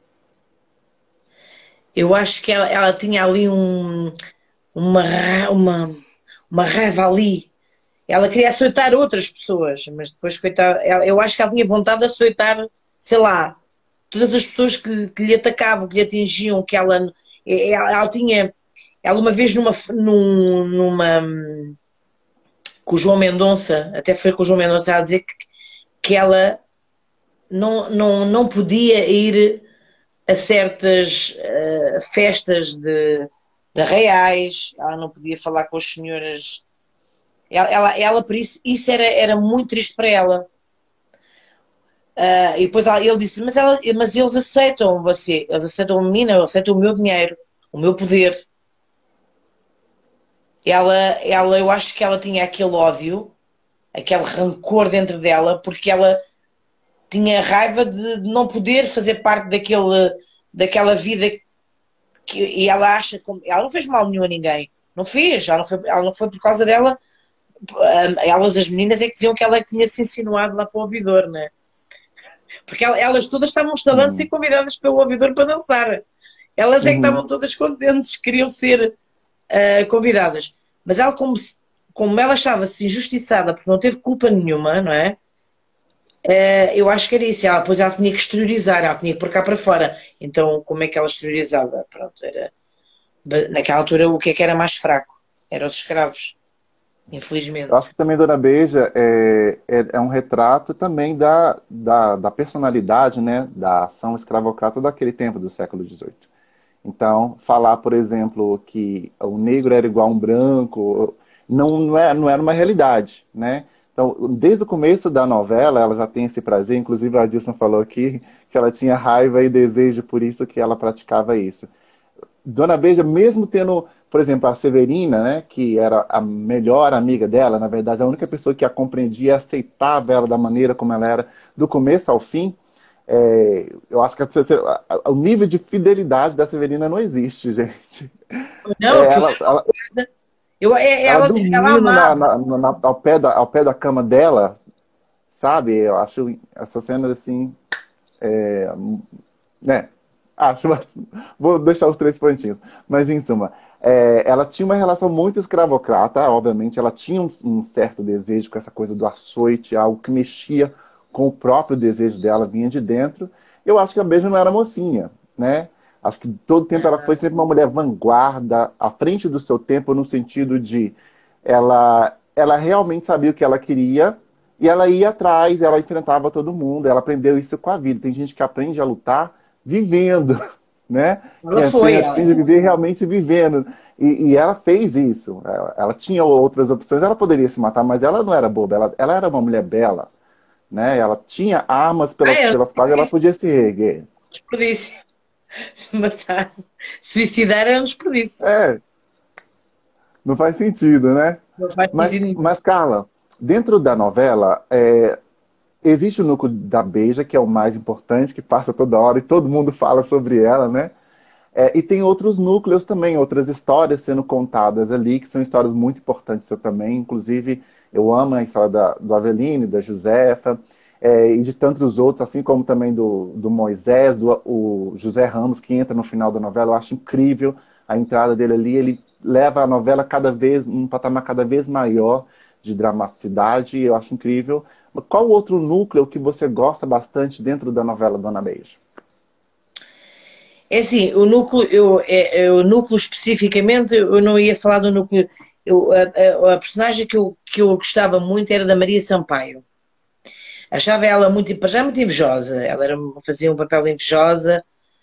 Eu acho que ela, ela tinha ali um, uma, uma, uma raiva ali. Ela queria açoitar outras pessoas, mas depois, coitada, ela, eu acho que ela tinha vontade de açoitar, sei lá, todas as pessoas que, que lhe atacavam, que lhe atingiam, que ela, ela, ela tinha, ela uma vez numa, num, numa, com o João Mendonça, até foi com o João Mendonça a dizer que, que ela não, não, não podia ir a certas uh, festas de, de reais, ela não podia falar com as senhoras, ela, ela, ela por isso, isso era, era muito triste para ela. Uh, e depois ela, ele disse, mas, ela, mas eles aceitam você, eles aceitam a menina, eles aceitam o meu dinheiro, o meu poder. Ela, ela, eu acho que ela tinha aquele ódio, aquele rancor dentro dela, porque ela tinha raiva de não poder fazer parte daquele, daquela vida que, e ela acha, como, ela não fez mal nenhum a ninguém, não fez, ela não foi, ela não foi por causa dela, elas, as meninas, é que diziam que ela tinha se insinuado lá para o ouvidor, né? Porque elas todas estavam instalando e Uhum. convidadas pelo ouvidor para dançar. Elas é que Uhum. estavam todas contentes, queriam ser uh, convidadas. Mas ela, como, como ela achava-se injustiçada porque não teve culpa nenhuma, não é? Uh, eu acho que era isso. Ela, depois ela tinha que exteriorizar, ela tinha que pôr cá para fora. Então, como é que ela exteriorizava? Pronto, era... Naquela altura, o que é que era mais fraco? Eram os escravos, Eu infelizmente. acho que também Dona Beija é, é, é um retrato também da, da, da personalidade, né, da ação escravocrata daquele tempo do século dezoito. Então, falar, por exemplo, que o negro era igual a um branco, não, não, é, não era uma realidade, né? Então, desde o começo da novela, ela já tem esse prazer, inclusive a Adilson falou aqui que ela tinha raiva e desejo, por isso que ela praticava isso. Dona Beija, mesmo tendo, por exemplo, a Severina, né, que era a melhor amiga dela, na verdade, a única pessoa que a compreendia e aceitava ela da maneira como ela era, do começo ao fim, é, eu acho que a, a, o nível de fidelidade da Severina não existe, gente. Não, É, aquilo ela, ela, era... Eu, ela ela, ela dormindo na, amava. na, na, ao, pé da, ao pé da cama dela, sabe? Eu acho essa cena assim, é, né? Acho, mas vou deixar os três pontinhos. Mas, em suma, é, ela tinha uma relação muito escravocrata, obviamente, ela tinha um, um certo desejo com essa coisa do açoite, algo que mexia com o próprio desejo dela, vinha de dentro. Eu acho que a Beija não era mocinha, né? Acho que todo tempo ela foi sempre uma mulher vanguarda, à frente do seu tempo, no sentido de ela, ela realmente sabia o que ela queria e ela ia atrás, ela enfrentava todo mundo, ela aprendeu isso com a vida. Tem gente que aprende a lutar vivendo, né? Ela Quem foi, aprende a ela. viver realmente vivendo. E, e ela fez isso. Ela, ela tinha outras opções, ela poderia se matar, mas ela não era boba, ela, ela era uma mulher bela, né? Ela tinha armas Ah, pelas, era um pelas quais ela desperdício. podia se reerguer. Desperdício. Se matar, suicidar era um desperdício. É, não faz sentido, né? Não faz Mas, sentido nenhum. mas Carla, dentro da novela, é, existe o núcleo da Beija, que é o mais importante, que passa toda hora e todo mundo fala sobre ela, né? É, e tem outros núcleos também, outras histórias sendo contadas ali, que são histórias muito importantes eu também. Inclusive, eu amo a história da, do Aveline, da Josefa, é, e de tantos outros, assim como também do, do Moisés, do o José Ramos, que entra no final da novela. Eu acho incrível a entrada dele ali. Ele leva a novela cada vez, um patamar cada vez maior de dramaticidade, eu acho incrível. Qual outro núcleo que você gosta bastante dentro da novela Dona Beija? É assim, o núcleo, eu, é, é, o núcleo especificamente, eu não ia falar do núcleo. Eu, a, a- a personagem que eu, que eu gostava muito era da Maria Sampaio. Achava ela muito, para já muito invejosa. Ela era, fazia um papel de invejosa.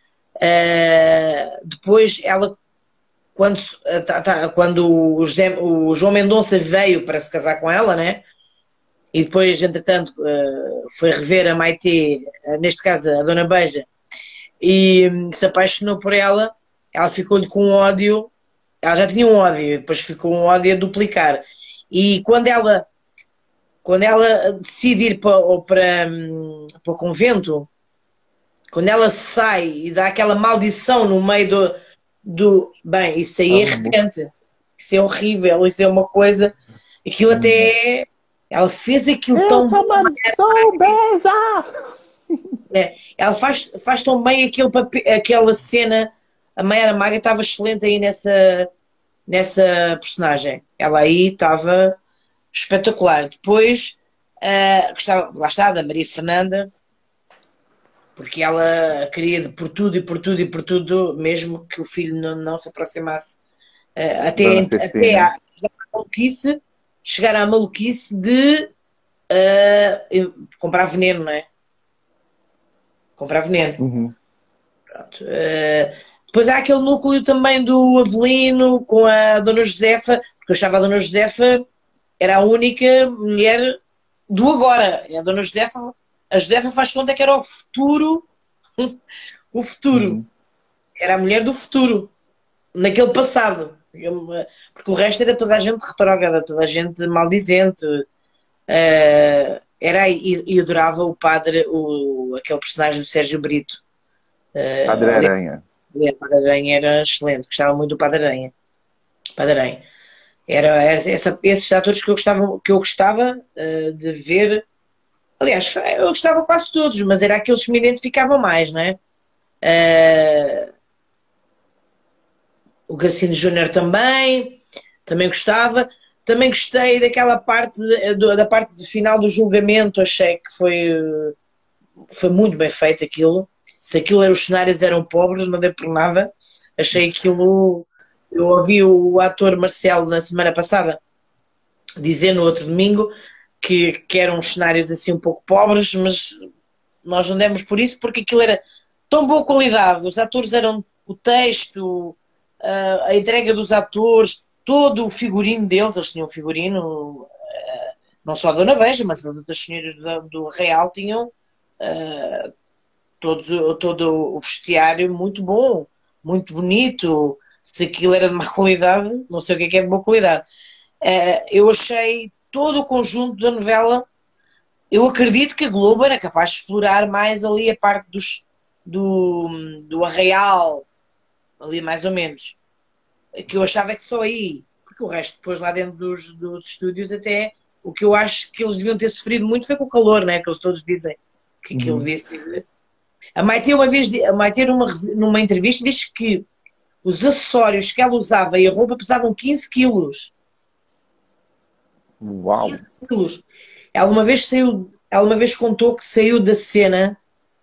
Ah, depois, ela, quando, ah, tá- tá- quando o, José- o João Mendonça veio para se casar com ela, né? E depois, entretanto, ah, foi rever a Maitê, ah, neste caso a Dona Beija, e hum, se apaixonou por ela. Ela ficou-lhe com ódio. Ela já tinha um ódio, e depois ficou um ódio a duplicar. E quando ela, quando ela decide ir para, ou para, hum, para o convento, quando ela sai e dá aquela maldição no meio do, do... Bem, isso aí é Amor. arrepiante. Isso é horrível, isso é uma coisa... Aquilo Uhum. até... Ela fez aquilo Eu tão bem, também sou beija! né? Ela faz, faz tão bem aquele papel, aquela cena. A Mayara Maga estava excelente aí nessa, nessa personagem. Ela aí estava espetacular. Depois, ah, gostava, lá está, da Maria Fernanda, porque ela queria de por tudo e por tudo e por tudo, mesmo que o filho não, não se aproximasse, ah, até, Dona até Cecília. à maluquice, chegar à maluquice de ah, comprar veneno, não é? Comprar veneno. Uhum. Pronto. Ah, depois há aquele núcleo também do Avelino com a Dona Josefa, porque eu achava a Dona Josefa era a única mulher do agora. E a Dona Josefa, a Josefa faz conta que era o futuro, o futuro. Uhum. Era a mulher do futuro, naquele passado. Porque o resto era toda a gente retrógrada, toda a gente maldizente. Uh, era, e, e adorava o padre, o, aquele personagem do Sérgio Brito. Padre Uh, Aranha. aliás, o Padre Aranha era excelente, gostava muito do Padre Aranha. Padre Aranha. Era, era essa, esses atores que eu gostava, que eu gostava uh, de ver. Aliás, eu gostava quase todos, mas era aqueles que me identificavam mais, não é? Uh, o Garcino Júnior também, também gostava. Também gostei daquela parte, de, da parte de final do julgamento, achei que foi, foi muito bem feito aquilo. Se aquilo era, os cenários eram pobres, não deu por nada. Achei aquilo. Eu ouvi o ator Marcelo na semana passada dizer no outro domingo que, que eram uns cenários assim um pouco pobres, mas nós não demos por isso porque aquilo era tão boa qualidade. Os atores eram o texto, a entrega dos atores, todo o figurino deles, eles tinham um figurino, não só a Dona Beija, mas as outras senhoras do, do Real tinham uh, todo, todo o vestiário muito bom, muito bonito. Se aquilo era de má qualidade, não sei o que é que é de boa qualidade. Uh, eu achei todo o conjunto da novela. Eu acredito que a Globo era capaz de explorar mais ali a parte dos, do, do Arraial, ali mais ou menos. Que eu achava que só aí, porque o resto depois lá dentro dos, dos estúdios até, o que eu acho que eles deviam ter sofrido muito foi com o calor, né? Que eles todos dizem que aquilo Uhum. devia ser... A Maite uma vez, a Maite numa, numa entrevista disse que os acessórios que ela usava e a roupa pesavam quinze quilos. Uau! quinze quilos. Ela uma vez saiu, ela uma vez contou que saiu da cena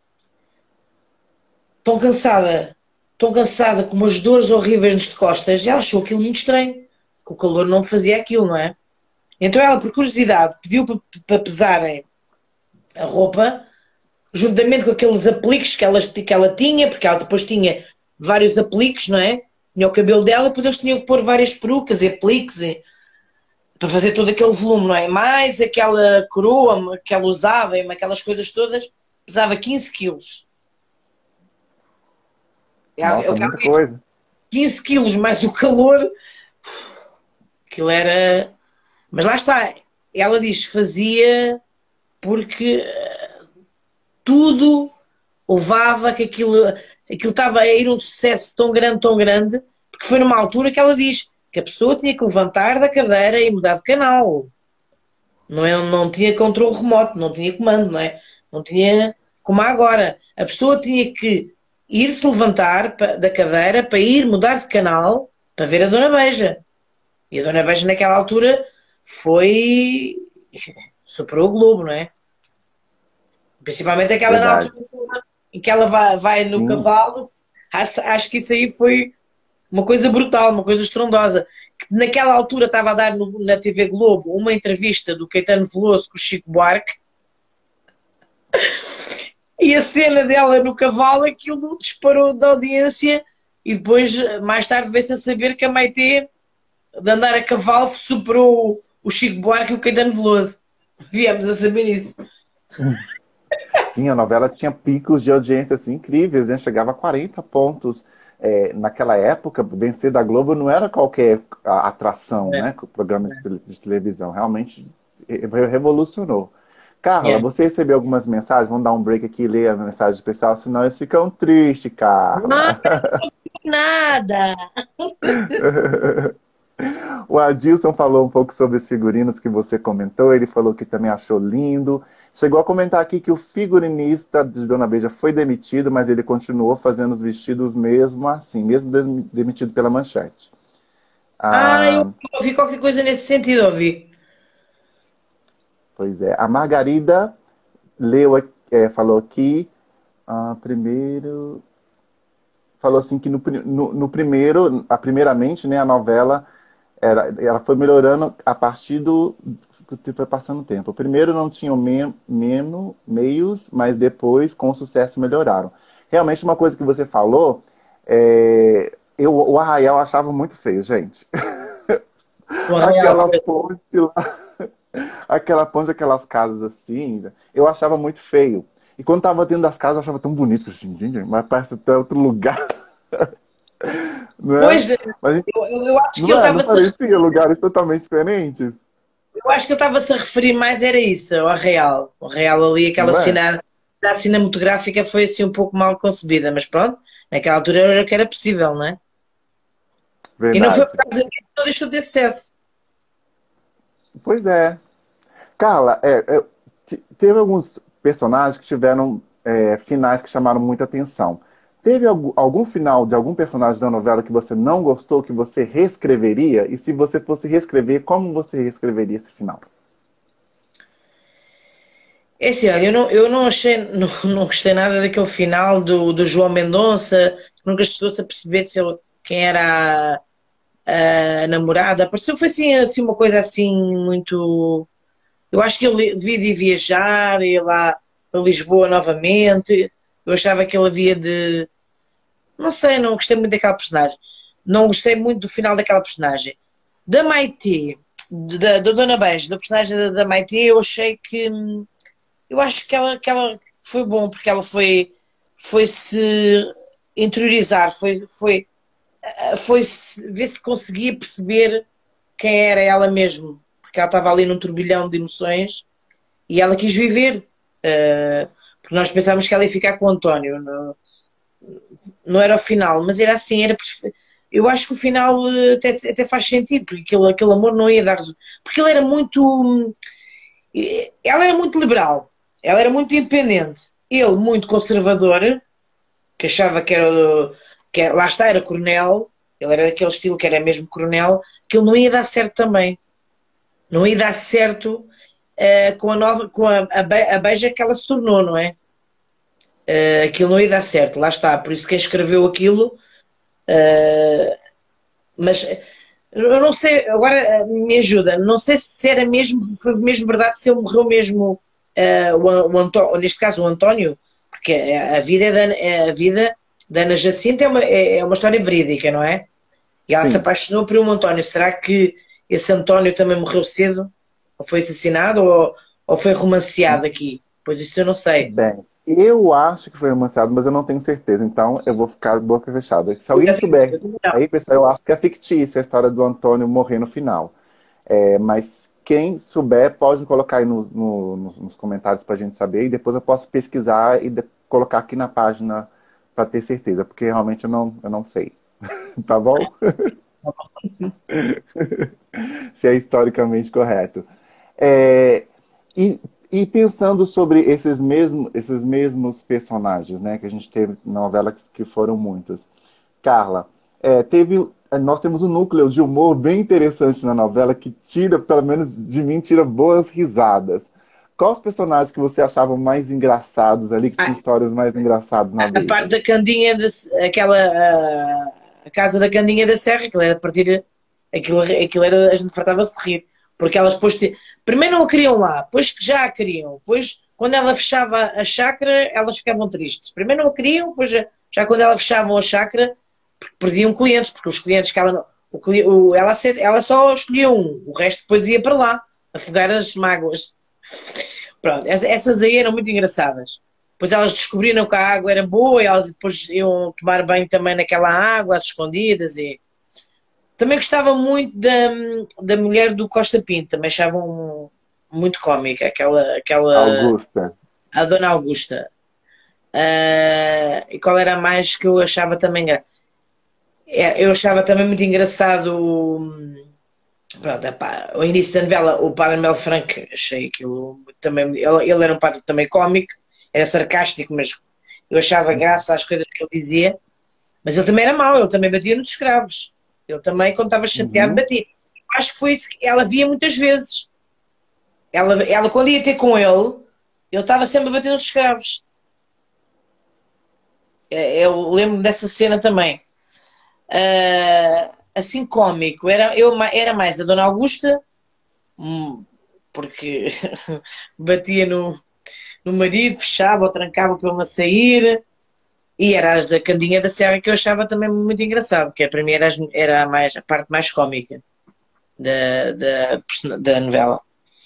tão cansada, tão cansada, com umas dores horríveis nas costas, e ela achou aquilo muito estranho, que o calor não fazia aquilo, não é? Então ela, por curiosidade, pediu para, para pesarem a roupa, juntamente com aqueles apliques que ela, que ela tinha, porque ela depois tinha vários apliques, não é? Tinha o cabelo dela, depois eles tinham que pôr várias perucas e apliques e, para fazer todo aquele volume, não é? Mais aquela coroa que ela usava, aquelas coisas todas, pesava quinze quilos. Nossa, muita coisa. quinze quilos mais o calor, aquilo era... Mas lá está, ela diz, fazia porque tudo levava que aquilo, aquilo estava a ir um sucesso tão grande, tão grande, porque foi numa altura que ela diz que a pessoa tinha que levantar da cadeira e mudar de canal. Não, é, não tinha controle remoto, não tinha comando, não é? Não tinha como há agora. A pessoa tinha que ir-se levantar da cadeira para ir mudar de canal para ver a Dona Beija. E a Dona Beija naquela altura foi... superou o Globo, não é? Principalmente aquela na Verdade. altura em que ela vai, vai no Sim. cavalo Acho, acho que isso aí foi uma coisa brutal, uma coisa estrondosa. Que naquela altura estava a dar no- na T V Globo uma entrevista do Caetano Veloso com o Chico Buarque e a cena dela no cavalo, aquilo disparou da audiência e depois, mais tarde, veio-se a saber que a Maitê, de andar a cavalo, superou o Chico Buarque e o Caetano Veloso. Viemos a saber isso. Sim, a novela tinha picos de audiência assim, incríveis, né? Chegava a quarenta pontos. É, naquela época, vencer da Globo não era qualquer a- atração, É, né? Com o programa de, tele- de televisão. Realmente re- revolucionou. Carla, é. você recebeu algumas mensagens? Vamos dar um break aqui e ler a mensagem do pessoal, senão eles ficam tristes, Não, Carla. nada. O Adilson falou um pouco sobre os figurinos que você comentou, ele falou que também achou lindo. Chegou a comentar aqui que o figurinista de Dona Beija foi demitido, mas ele continuou fazendo os vestidos mesmo assim, mesmo dem- demitido pela Manchete. Ah, eu Ah, ouvi qualquer coisa nesse sentido, ouvi. pois é. A Margarida leu, é, falou aqui, ah, primeiro, falou assim que no, pri- no, no primeiro, a, primeiramente, né, a novela era, ela foi melhorando a partir do que foi passando o tempo. O primeiro não tinha me, menos meios, mas depois, com o sucesso, melhoraram. Realmente, uma coisa que você falou, é, eu, o Arraial achava muito feio, gente. O Arraial, Aquela ponte lá, aquela ponte, aquelas casas assim, eu achava muito feio. E quando tava dentro das casas, eu achava tão bonito, assim, gente, mas parece até outro lugar, né? pois, eu, Mas eu, eu acho que não ele é? Não estava-se a, parecia lugares totalmente diferentes, eu acho que ele estava-se a referir mais, era isso, ao Arraial. O Arraial ali, aquela não é? cena, a cinematográfica foi assim um pouco mal concebida, mas pronto, naquela altura era o que era possível, não é? E não foi por Verdade. causa disso que não deixou de ter sucesso. Pois é. Carla, é, é, te- teve alguns personagens que tiveram é, finais que chamaram muita atenção. Teve algum, algum final de algum personagem da novela que você não gostou, que você reescreveria? E se você fosse reescrever, como você reescreveria esse final? É assim, olha, eu não, eu não achei, não, não gostei nada daquele final do, do João Mendonça, nunca chegou-se a perceber se ele, quem era a, a namorada. Pareceu foi assim, assim uma coisa assim muito. Eu acho que ele devia de viajar, ir lá para Lisboa novamente. Eu achava que ele havia de. Não sei, não gostei muito daquela personagem. Não gostei muito do final daquela personagem. Da Maitê, da, da Dona Beijo, da personagem da, da Maitê, eu achei que. hum, Eu acho que ela, que ela foi bom, porque ela foi, foi se interiorizar, foi, foi, foi se, ver se conseguia perceber quem era ela mesmo, porque ela estava ali num turbilhão de emoções e ela quis viver. Uh, porque nós pensávamos que ela ia ficar com o António, não, não era o final, mas era assim, era perfe- eu acho que o final eh, até, até faz sentido, porque aquele, aquele amor não ia dar resu- porque ele era muito eh, ela era muito liberal, ela era muito independente, ele muito conservador, que achava que era, o- que era- lá está, era coronel, ele era daquele estilo que era mesmo coronel, que ele não ia dar certo também, não ia dar certo eh, com a nova, com a, a, be- a beija que ela se tornou, não é? Eh, aquilo não ia dar certo, lá está, por isso quem escreveu aquilo, eh, mas eu não sei, agora eh, me ajuda, não sei se era mesmo, foi mesmo verdade, se ele morreu mesmo, eh, o, o Antó- neste caso o António, porque a, a vida, é da, é a vida da Ana Jacinta é uma, é, é uma história verídica, não é? E ela se Sim. apaixonou por um António. Será que esse António também morreu cedo? Ou foi assassinado? Ou, ou foi romanceado aqui? Pois isso eu não sei. Bem, eu acho que foi romanceado, mas eu não tenho certeza. Então eu vou ficar de boca fechada. Se Eu alguém também souber, eu também não. aí, pessoal, eu acho que é fictício a história do Antônio morrer no final. É, mas quem souber, pode colocar aí no- no- nos, nos comentários para a gente saber. E depois eu posso pesquisar e de- colocar aqui na página para ter certeza, porque realmente eu não, eu não sei. Tá bom? Se é historicamente correto. É, e, e pensando sobre esses mesmos, esses mesmos personagens, né, que a gente teve na novela, que foram muitos. Carla, é, teve, nós temos um núcleo de humor bem interessante na novela que tira, pelo menos de mim, tira boas risadas. quais os personagens que você achava mais engraçados ali, que tinham Ah, histórias mais engraçadas na a, a parte Bíblia? da Candinha, da, aquela, a, a casa da Candinha da Serra, aquilo era a partir, aquilo, aquilo era, a gente fartava-se de rir, porque elas depois, te- primeiro não a queriam lá, depois que já a queriam, depois quando ela fechava a chácara, elas ficavam tristes. Primeiro não a queriam, depois já, já quando ela fechava a chácara, perdiam clientes, porque os clientes que ela não, o, cli- o- ela, aceit- ela só escolhia um, o resto depois ia para lá, afogar as mágoas. Pronto, essa- essas aí eram muito engraçadas. Depois elas descobriram que a água era boa e elas depois iam tomar banho também naquela água, às escondidas. E... Também gostava muito da, da mulher do Costa Pinto, também achavam muito cómica, aquela, aquela, Augusta. a Dona Augusta. Ah, e qual era a mais que eu achava também? gra- É, eu achava também muito engraçado. hum, Pronto, epá, o início da novela, o Padre Mel Franco, achei aquilo também. Ele, ele era um padre também cómico, era sarcástico, mas eu achava graça às coisas que ele dizia. Mas ele também era mau, ele também batia nos escravos. Ele também, quando estava chateado, Uhum. batia. Acho que foi isso que ela via muitas vezes. Ela, ela quando ia ter com ele, ele estava sempre a bater nos escravos. É, eu lembro dessa cena também. Ah, assim, cómico, era, eu, ma- era mais a Dona Augusta, hum, porque batia no, no marido, fechava ou trancava para ele não sair. E era as da Candinha da Serra que eu achava também muito engraçado, que para mim era, as- era a, mais, a parte mais cómica da, da, da novela.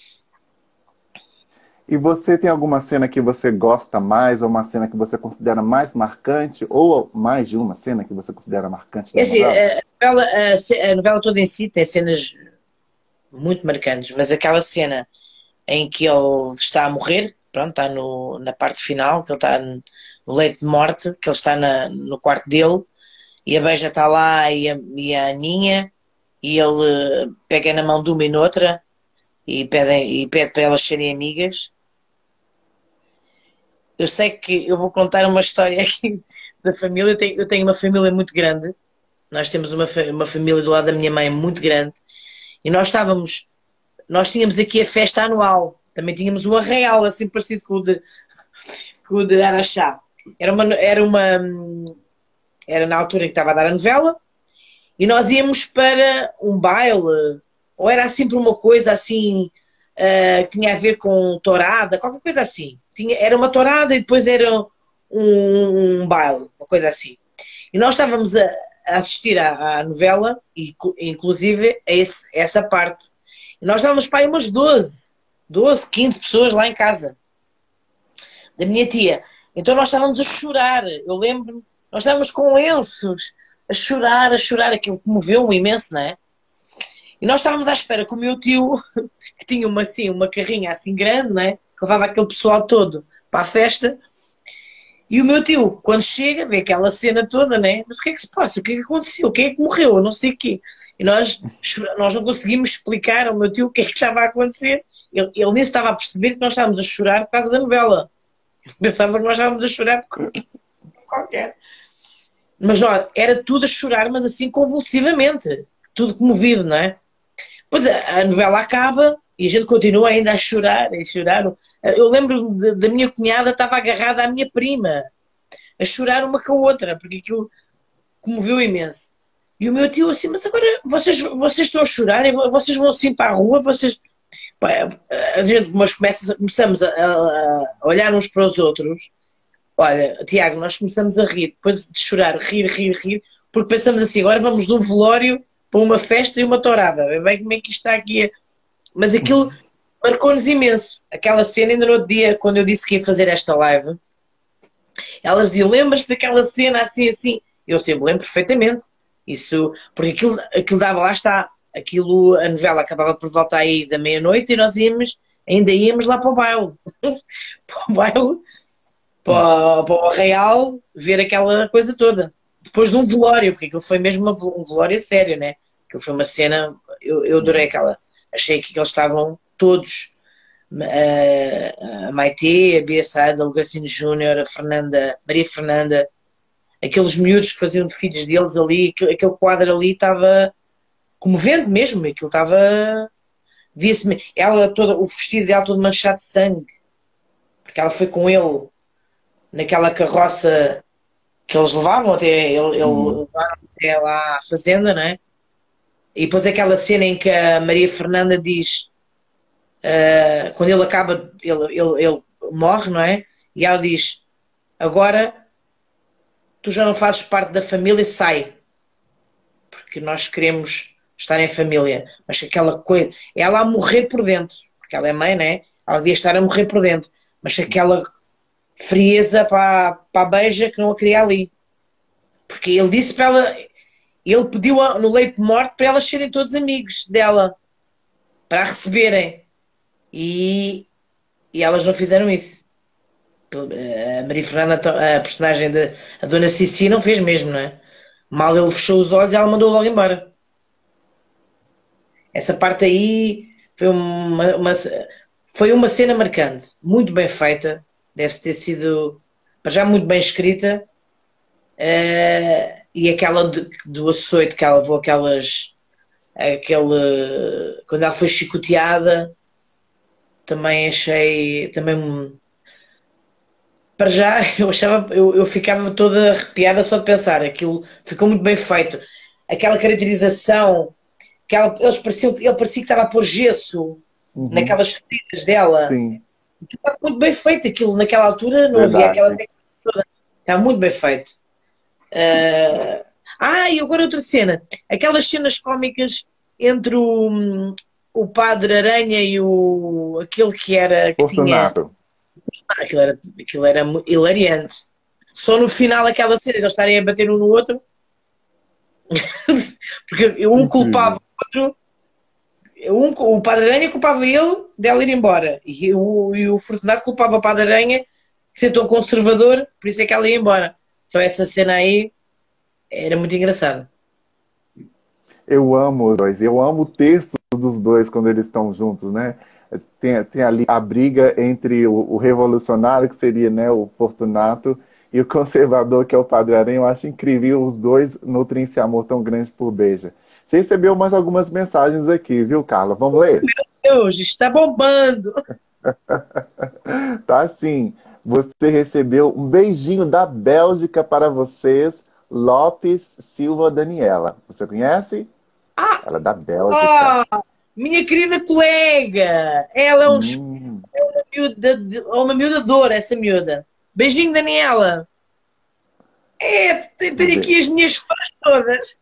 E você tem alguma cena que você gosta mais, ou uma cena que você considera mais marcante, ou mais de uma cena que você considera marcante É da assim, novela? a novela, a, ce- a novela toda em si tem cenas muito marcantes, mas aquela cena em que ele está a morrer, pronto, está no, na parte final, que ele está no leito de morte, que ele está na- no quarto dele, e a Beija está lá e a, e a Aninha, e ele eh, pega na mão de uma e noutra e pede, e pede para elas serem amigas. Eu sei que eu vou contar uma história aqui da família. Eu tenho, eu tenho uma família muito grande. Nós temos uma, fa- uma família do lado da minha mãe muito grande. E nós estávamos, nós tínhamos aqui a festa anual. Também tínhamos um arraial, assim parecido com o de, com o de Araxá. Era uma, era uma, era na altura em que estava a dar a novela. E nós íamos para um baile, ou era sempre uma coisa assim, ah, que tinha a ver com tourada, qualquer coisa assim. Tinha, era uma tourada e depois era um, um baile, uma coisa assim. E nós estávamos a, a assistir à, à novela, e co- inclusive a, esse- essa parte. E nós estávamos para aí umas doze, doze, quinze pessoas lá em casa, da minha tia. Então nós estávamos a chorar, eu lembro, nós estávamos com lenços, a chorar, a chorar, aquilo comoveu-me imenso, não é? E nós estávamos à espera que o meu tio, que tinha uma, assim, uma carrinha assim grande, não é? Que levava aquele pessoal todo para a festa, e o meu tio, quando chega, vê aquela cena toda, né? Mas o que é que se passa? O que é que aconteceu? Quem é que morreu? Eu não sei o quê. E nós, nós não conseguimos explicar ao meu tio o que é que estava a acontecer. Ele, ele nem estava a perceber que nós estávamos a chorar por causa da novela. Pensava que nós estávamos a chorar por qualquer. Mas ó, era tudo a chorar, mas assim convulsivamente. Tudo comovido, não é? Pois a, a novela acaba e a gente continua ainda a chorar, a chorar. Eu lembro de- da minha cunhada estava agarrada à minha prima, a chorar uma com a outra, porque aquilo comoveu imenso. E o meu tio assim, mas agora vocês, vocês estão a chorar, e vocês vão assim para a rua, vocês. Pá, a gente mas começa, começamos a, a- a olhar uns para os outros. Olha, Tiago, nós começamos a rir, depois de chorar, rir, rir, rir, porque pensamos assim, agora vamos de um velório para uma festa e uma tourada. Bem, como é que isto está aqui? a- Mas aquilo marcou-nos imenso. Aquela cena, ainda no outro dia, quando eu disse que ia fazer esta live, elas diziam, lembras-te daquela cena assim, assim? Eu sempre lembro perfeitamente. Isso, porque aquilo, aquilo dava, lá está, aquilo, a novela acabava por voltar aí da meia-noite e nós íamos, ainda íamos lá para o baile. Para o baile, para, para o Arraial, ver aquela coisa toda. Depois de um velório, porque aquilo foi mesmo uma, um velório sério, né? Aquilo foi uma cena, eu, eu adorei aquela. Achei que eles estavam todos, a, a Maitê, a Bia Saad, o Gracinho Júnior, a Fernanda, Maria Fernanda, aqueles miúdos que faziam de filhos deles ali, aquele, aquele quadro ali estava comovente mesmo, aquilo estava via-se ela toda, o vestido dela todo manchado de sangue, porque ela foi com ele naquela carroça que eles levaram até, ele, ele Uhum. levaram até lá à fazenda, não é? E depois aquela cena em que a Maria Fernanda diz, uh, quando ele acaba, ele, ele, ele morre, não é? E ela diz, agora tu já não fazes parte da família, sai. Porque nós queremos estar em família. Mas aquela coisa, ela a morrer por dentro, porque ela é mãe, né? Ela devia estar a morrer por dentro. Mas aquela frieza para, para a beija que não a queria ali. Porque ele disse para ela, ele pediu no leito de morte para elas serem todos amigos dela, para a receberem. E, e elas não fizeram isso. A Maria Fernanda, a personagem da a Dona Cici, não fez mesmo, não é? Mal ele fechou os olhos, ela mandou logo embora. Essa parte aí foi uma, uma, foi uma cena marcante, muito bem feita, deve ter sido, já muito bem escrita, uh, e aquela de, do açoite que ela levou, aquelas, aquele, quando ela foi chicoteada, também achei, também, para já, eu achava, eu, eu ficava toda arrepiada só de pensar, aquilo ficou muito bem feito, aquela caracterização, que ela, eles pareciam, ele parecia que estava a pôr gesso Uhum. naquelas feridas dela. Sim. Estava muito bem feito aquilo. Naquela altura não Verdade. havia aquela técnica toda. Estava muito bem feito. Uh... Ah, e agora outra cena. Aquelas cenas cómicas entre o, o Padre Aranha e o aquele que era que Fortunato. tinha. Ah, aquilo era, aquilo era hilariante. Só no final aquela cena, eles estarem a bater um no outro. Porque um culpava o outro. Um, o Padre Aranha culpava ele dela ir embora. E o, e o Fortunato culpava o Padre Aranha, que ser tão conservador, por isso é que ela ia embora. Então essa cena aí era muito engraçada. Eu amo os dois. Eu amo o texto dos dois quando eles estão juntos, né? Tem, tem ali a briga entre o, o revolucionário, que seria, né, o Fortunato, e o conservador, que é o Padre Aranha. Eu acho incrível, os dois nutrem esse amor tão grande por Beija. Você recebeu mais algumas mensagens aqui, viu, Carla? Vamos ler? Meu Deus, está bombando! Tá sim. Você recebeu um beijinho da Bélgica para vocês, Lopes Silva Daniela. Você conhece? Ah! Ela é da Bélgica. Oh, minha querida colega! Ela é, um, Hum. é uma, miúda, uma miúda de ouro, essa miúda. Beijinho, Daniela! É, tenho aqui as minhas fãs todas.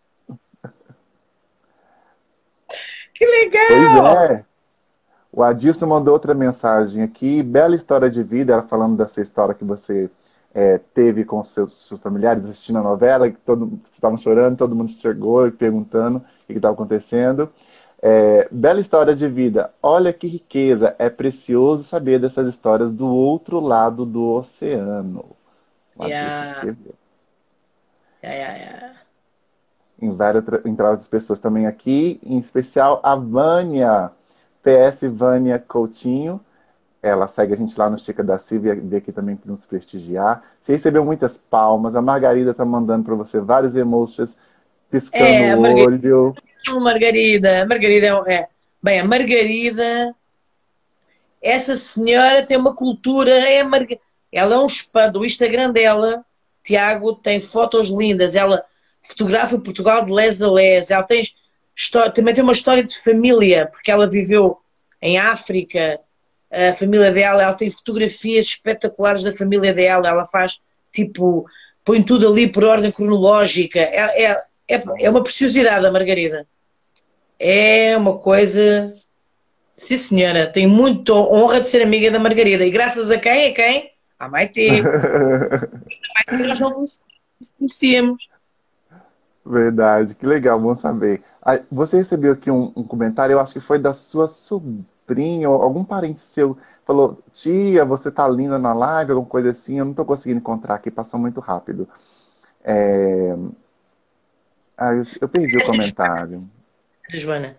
Que legal! Pois é. O Adilson mandou outra mensagem aqui. Bela história de vida, ela falando dessa história que você é, teve com seus, seus familiares assistindo a novela, que todo, estavam chorando, todo mundo chegou e perguntando o que estava acontecendo. É, bela história de vida. Olha que riqueza. É precioso saber dessas histórias do outro lado do oceano. O Adilson Yeah. escreveu. Yeah, yeah, yeah. Em várias outras pessoas também aqui, em especial a Vânia, P S Vânia Coutinho. Ela segue a gente lá no Estica da Silvia e veio aqui também para nos prestigiar. Você recebeu muitas palmas. A Margarida está mandando para você vários emojis, piscando É, o Margarida. olho. Não, Margarida. A Margarida é, é. Bem, a Margarida, essa senhora tem uma cultura. É Marga... Ela é um espanto. O Instagram dela, Tiago, tem fotos lindas. Ela fotografa Portugal de les a les. Ela tem história, também tem uma história de família, porque ela viveu em África. A família dela, ela tem fotografias espetaculares da família dela. Ela faz, tipo, põe tudo ali por ordem cronológica. É, é, é, é uma preciosidade a Margarida. É uma coisa... Sim, senhora. Tenho muita honra de ser amiga da Margarida. E graças a quem? A quem? A Maitê. A Maitê nós não conhecíamos. Verdade, que legal, bom saber. Ah, você recebeu aqui um, um comentário, eu acho que foi da sua sobrinha, ou algum parente seu, falou, tia, você tá linda na live, alguma coisa assim, eu não tô conseguindo encontrar aqui, passou muito rápido. É... Ah, eu, eu perdi o comentário. Joana.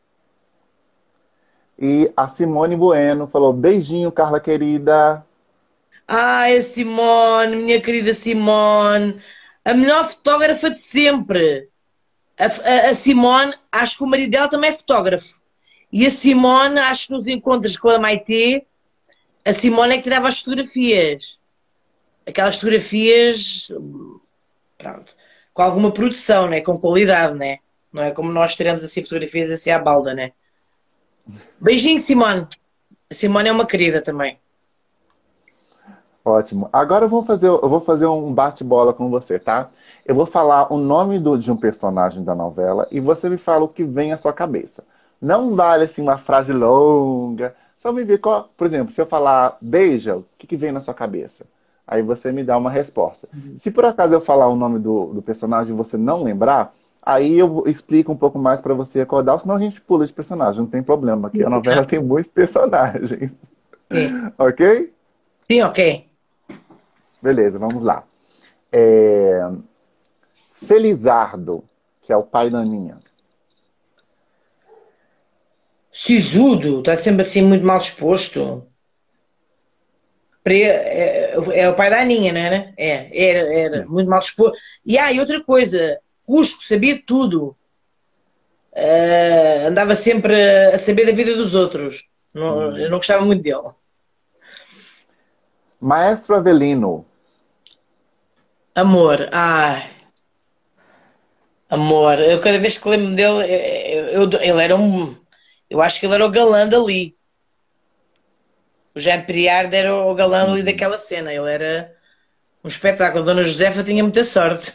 E a Simone Bueno falou, beijinho, Carla querida. Ai, a Simone, minha querida Simone, a melhor fotógrafa de sempre. A, a, a Simone, acho que o marido dela também é fotógrafo. E a Simone, acho que nos encontros com a Maitê, a Simone é que tirava as fotografias. Aquelas fotografias, pronto, com alguma produção, né? Com qualidade, né? Não é como nós tiramos assim fotografias assim à balda, né? Beijinho, Simone. A Simone é uma querida também. Ótimo. Agora eu vou fazer, eu vou fazer um bate-bola com você, tá? Eu vou falar o nome do- de um personagem da novela e você me fala o que vem à sua cabeça. Não vale assim uma frase longa. Só me ver qual, por exemplo, se eu falar beija, o que, que vem na sua cabeça? Aí você me dá uma resposta. Se por acaso eu falar o nome do, do personagem e você não lembrar, aí eu explico um pouco mais para você acordar, senão a gente pula de personagem, não tem problema, porque a novela tem muitos personagens. Sim, Ok? sim, ok. Beleza, vamos lá. É, Felizardo, que é o pai da Aninha. Sisudo, está sempre assim muito mal disposto. Pre- É, é o pai da Aninha, não era? É, era, era muito mal disposto. E há, e outra coisa, Cusco sabia de tudo. Ah, andava sempre a saber da vida dos outros. Não, eu Hum. não gostava muito dele. Maestro Avelino. Amor, ai, amor. Eu cada vez que lembro dele, eu, eu- ele era um. Eu acho que ele era o galã dali. O Jean Priard era o galã ali Uhum. daquela cena. Ele era um espetáculo. A Dona Josefa tinha muita sorte.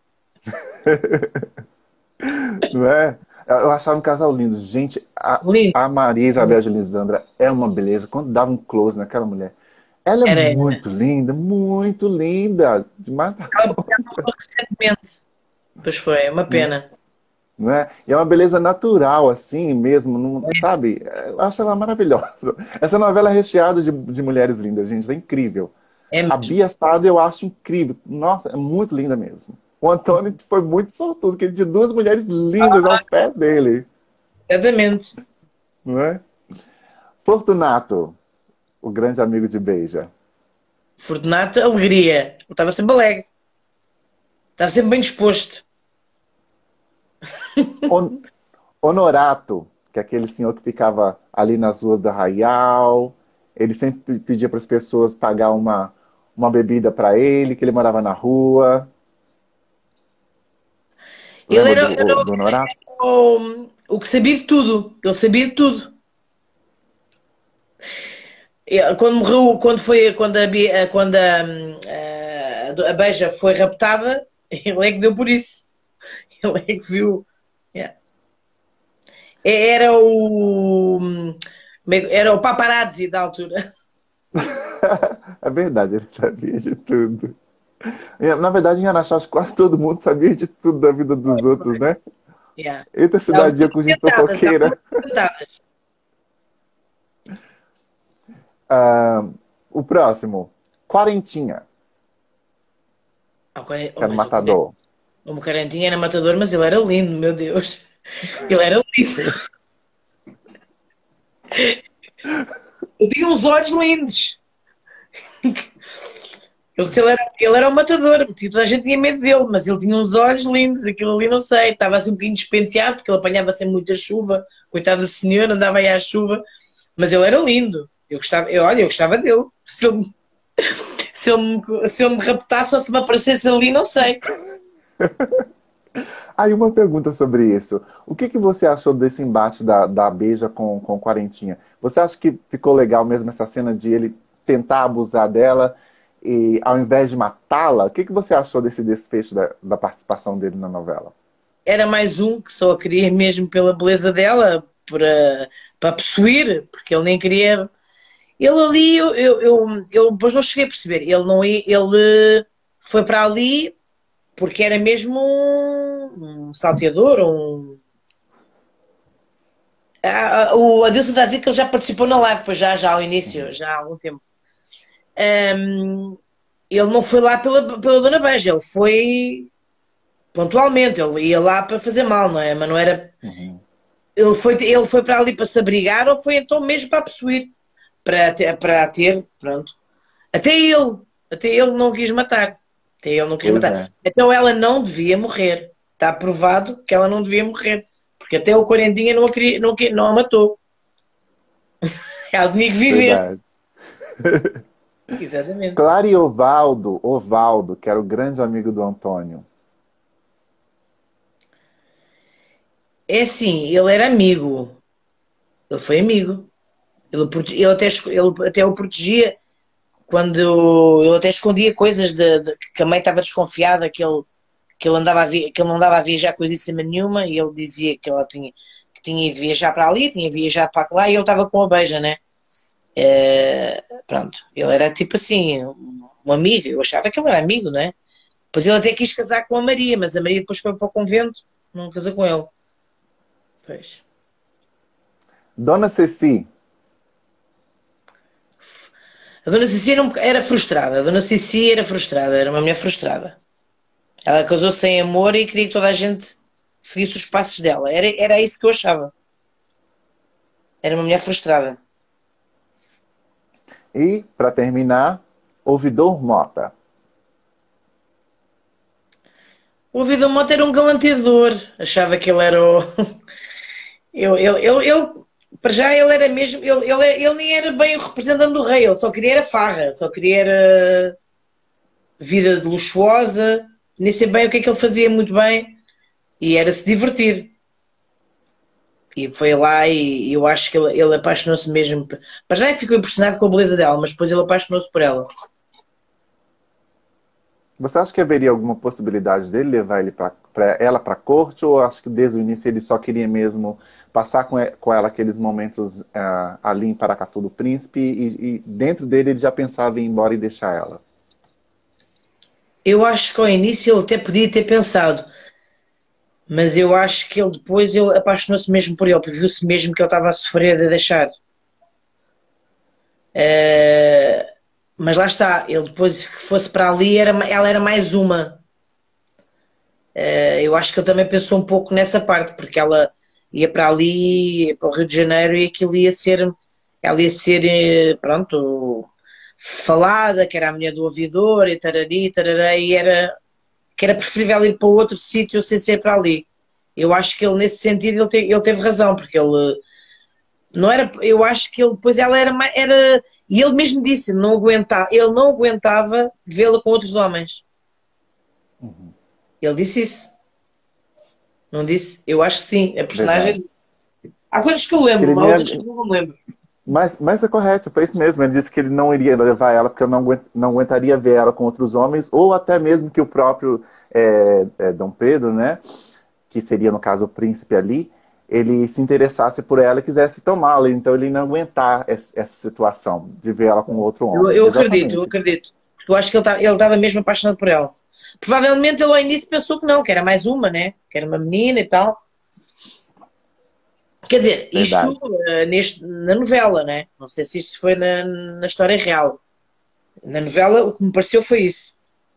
Não é? Eu achava um casal lindo. Gente, a, Lindo. a Maria Isabel de Lisandra é uma beleza. Quando dava um close naquela mulher. Ela é Era. muito linda, muito linda. Demais da Ela conta. morreu recentemente. Pois foi, é uma pena. Não é? E é uma beleza natural, assim mesmo, não, sabe? Eu acho ela maravilhosa. Essa novela é recheada de, de mulheres lindas, gente, é incrível. É A mesmo. Bia Sado eu acho incrível. Nossa, é muito linda mesmo. O Antônio foi muito sortudo, que ele tinha duas mulheres lindas aos pés dele, Exatamente. não é? Fortunato, o grande amigo de Beija. Fortunato, alegria. Ele estava sempre alegre. Estava sempre bem disposto. Hon- Honorato, que é aquele senhor que ficava ali nas ruas da Arraial. Ele sempre pedia para as pessoas pagar uma, uma bebida para ele, que ele morava na rua. Ele Lembra era, do, era do Honorato? o, o que sabia de tudo. Ele sabia de tudo. Ele- Quando morreu, quando foi, quando a, Bi- eh, quando a, hum, a, a Beija foi raptada, ele é que deu por isso. Ele é que viu. Yeah. Era o, hum, como é que- era o paparazzi da altura. É verdade, ele sabia de tudo. E, na verdade, em Araxá, acho que quase todo mundo sabia de tudo da vida dos outros, né? Yeah. Eita, Estavam cidadinha muito com gente inventadas, estavam fofoqueira. muito inventadas. Ah, o próximo, Quarentinha, Ah, o Quaren- que oh, era o mas o Quaren- matador. o Quarentinha era matador, mas ele era lindo, meu Deus. Ele era lindo. Ele tinha uns olhos lindos. Ele, se ele, era, ele era um matador, toda a gente tinha medo dele, mas ele tinha uns olhos lindos, aquilo ali não sei, estava assim um bocadinho despenteado, porque ele apanhava sempre muita chuva, coitado do senhor, andava aí à chuva, mas ele era lindo. Eu gostava, eu, olha, eu gostava dele. Se ele, se ele, me, se ele me raptasse ou se me aparecesse ali, não sei. Aí uma pergunta sobre isso. O que, que você achou desse embate da, da Beija com, com o Quarentinha? Você acha que ficou legal mesmo essa cena de ele tentar abusar dela e ao invés de matá-la? O que, que você achou desse desfecho da, da participação dele na novela? Era mais um que só a queria mesmo pela beleza dela, para, para possuir, porque ele nem queria. Ele ali, eu, eu, eu, eu depois não cheguei a perceber, ele não ia- ele foi para ali porque era mesmo um, um salteador, um. Ah, ah, o Adilson está a dizer que ele já participou na live, pois já, já ao início, Uhum. já há algum tempo. Ahm, ele não foi lá pela, pela Dona Beija, ele foi pontualmente, ele ia lá para fazer mal, não é? Mas não era. Uhum. Ele foi, ele foi para ali para se abrigar ou foi então mesmo para possuir, para ter, para ter, pronto. Até ele, até ele não quis matar. Até ele não quis Pois matar. é. Então ela não devia morrer. Está provado que ela não devia morrer. Porque até o Quarentinha não a, queria, não, a- não a matou. Ela tinha que viver. Verdade. Exatamente. Clara e Ovaldo, Ovaldo, que era o grande amigo do Antônio. É assim, ele era amigo. Ele foi amigo. Ele, prote- ele até, esco- ele até o protegia quando ele até escondia coisas de, de- que a mãe estava desconfiada que ele, que ele andava a vi- que ele não andava a viajar coisíssima nenhuma e ele dizia que ela tinha, que tinha ido viajar para ali, tinha viajado para lá e ele estava com a beija, né? Eh, pronto, ele era tipo assim, um, um amigo, eu achava que ele era amigo, né? Depois ele até quis casar com a Maria, mas a Maria depois foi para o convento, não casou com ele. Pois. Dona Ceci, A Dona Cici era, um boca- era frustrada, a Dona Cici era frustrada, era uma mulher frustrada. Ela casou sem amor e queria que toda a gente seguisse os passos dela. Era, era isso que eu achava. Era uma mulher frustrada. e, para terminar, Ouvidor Mota. O Ouvido Mota era um galanteador. Achava que ele era o. Eu, ele, ele, ele- para já ele era mesmo. Ele, ele, ele nem era bem o representante do rei, ele só queria era farra, só queria era vida de luxuosa, nem sei bem o que é que ele fazia muito bem, e era se divertir. E foi lá e eu acho que ele, ele apaixonou-se mesmo. Para já ficou impressionado com a beleza dela, mas depois ele apaixonou-se por ela. Você acha que haveria alguma possibilidade dele levar ele pra, pra- ela para a corte, ou acho que desde o início ele só queria mesmo passar com, e- com ela aqueles momentos ah, ali em Paracatu do Príncipe e, e dentro dele ele já pensava em ir embora e deixar ela? Eu acho que ao início ele até podia ter pensado, mas eu acho que ele depois ele apaixonou-se mesmo por ele, porque viu-se mesmo que ele estava a sofrer de deixar. Eh, mas lá está, ele depois que fosse para ali, era, ela era mais uma. Eh, eu acho que ele também pensou um pouco nessa parte, porque ela ia para ali, para o Rio de Janeiro, e aquilo ia ser, ela ia ser, eh, pronto, falada, que era a mulher do ouvidor, e tarari, tarará, e era, que era preferível ir para outro sítio sem ser para ali. Eu acho que ele, nesse sentido, ele, te- ele teve razão, porque ele não era, eu acho que ele depois ela era, mais- era e ele mesmo disse, não aguentava, ele não aguentava vê-la com outros homens. Uhum. Ele disse isso, não disse? Eu acho que sim, a Verdade. personagem. Há coisas que eu Que lembro, ele mas há nem, outras que eu não me lembro. mas, mas é correto, foi isso mesmo. Ele disse que ele não iria levar ela porque não, aguent- não aguentaria ver ela com outros homens, ou até mesmo que o próprio é, é, Dom Pedro, né, que seria no caso o príncipe ali, ele se interessasse por ela e quisesse tomá-la. Então ele não aguentar essa, essa situação de ver ela com outro Eu, homem. eu acredito, eu Exatamente. acredito. Porque eu acho que ele estava ele estava mesmo apaixonado por ela. Provavelmente ele ao início pensou que não, que era mais uma, né? Que era uma menina e tal. Quer dizer, isto Verdade. eh, neste, na novela, né? Não sei se isto foi na, na história real. Na novela, o que me pareceu foi isso.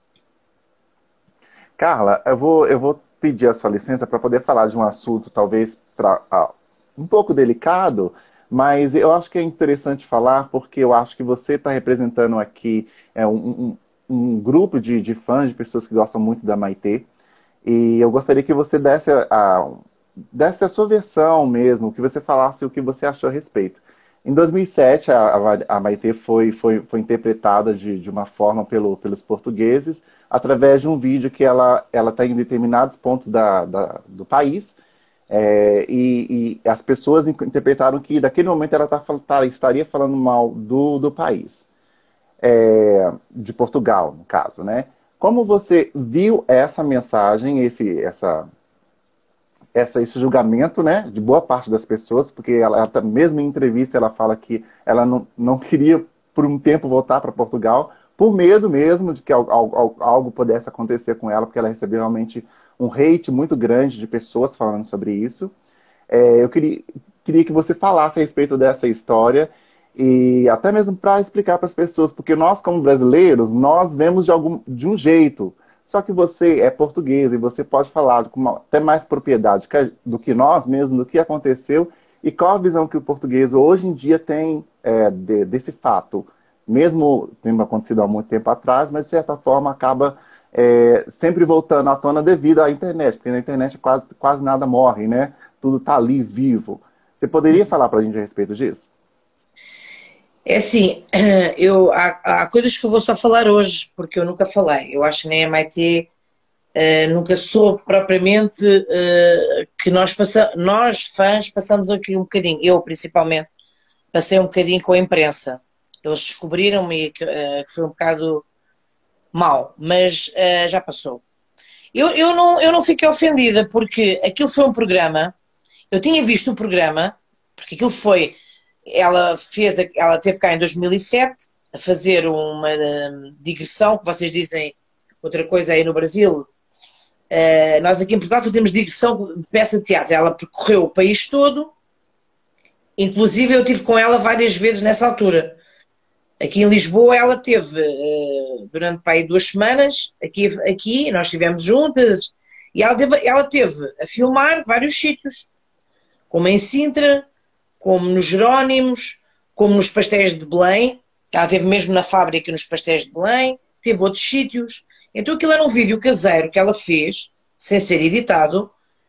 Carla, eu vou, eu vou pedir a sua licença para poder falar de um assunto talvez pra, ah, um pouco delicado, mas eu acho que é interessante falar porque eu acho que você está representando aqui é, um, um, um grupo de, de fãs, de pessoas que gostam muito da Maitê, e eu gostaria que você desse a, a- desse a sua versão mesmo, que você falasse o que você achou a respeito. Em dois mil e sete, a, a, a Maitê foi, foi, foi interpretada de, de uma forma pelo, pelos portugueses, através de um vídeo que ela ela está em determinados pontos da, da- do país, é, e, e as pessoas interpretaram que, daquele momento, ela tá, tá- estaria falando mal do, do país, é, de Portugal, no caso, né? Como você viu essa mensagem, esse, essa, essa, esse julgamento, né, de boa parte das pessoas, porque ela, ela tá- mesmo em entrevista ela fala que ela não, não queria por um tempo voltar para Portugal, por medo mesmo de que algo, algo, algo pudesse acontecer com ela, porque ela recebeu realmente um hate muito grande de pessoas falando sobre isso. É, eu queria, queria que você falasse a respeito dessa história e até mesmo para explicar para as pessoas, porque nós, como brasileiros, nós vemos de, algum, de um jeito. Só que você é português e você pode falar com uma, até mais propriedade que a- do que nós mesmos, do que aconteceu e qual a visão que o português hoje em dia tem é, de- desse fato. Mesmo tendo acontecido há muito tempo atrás, mas de certa forma acaba é, sempre voltando à tona devido à internet, porque na internet quase, quase nada morre, né? Tudo está ali vivo. Você poderia falar para a gente a respeito disso? É assim, eu, há, há coisas que eu vou só falar hoje, porque eu nunca falei. Eu acho que na M I T uh, nunca soube propriamente uh, que nós, passamos, nós, fãs, passamos aqui um bocadinho, eu principalmente, passei um bocadinho com a imprensa. Eles descobriram-me que, uh, que foi um bocado mau, mas uh, já passou. Eu, eu, não, eu não fiquei ofendida, porque aquilo foi um programa, eu tinha visto o programa, porque aquilo foi... Ela fez, ela teve cá em dois mil e sete a fazer uma digressão, que vocês dizem outra coisa aí no Brasil. Uh, nós aqui em Portugal fazemos digressão de peça de teatro. Ela percorreu o país todo, inclusive eu estive com ela várias vezes nessa altura. Aqui em Lisboa ela teve uh, durante para aí duas semanas, aqui, aqui nós estivemos juntas, e ela teve, ela teve a filmar vários sítios, como em Sintra, como nos Jerónimos, como nos pastéis de Belém. Ela esteve mesmo na fábrica nos pastéis de Belém, teve outros sítios. Então aquilo era um vídeo caseiro que ela fez, sem ser editado,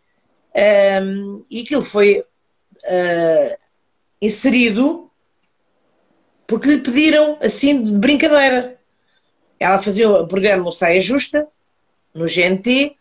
um, e aquilo foi uh, inserido porque lhe pediram, assim, de brincadeira. Ela fazia o programa Saia Justa, no G N T,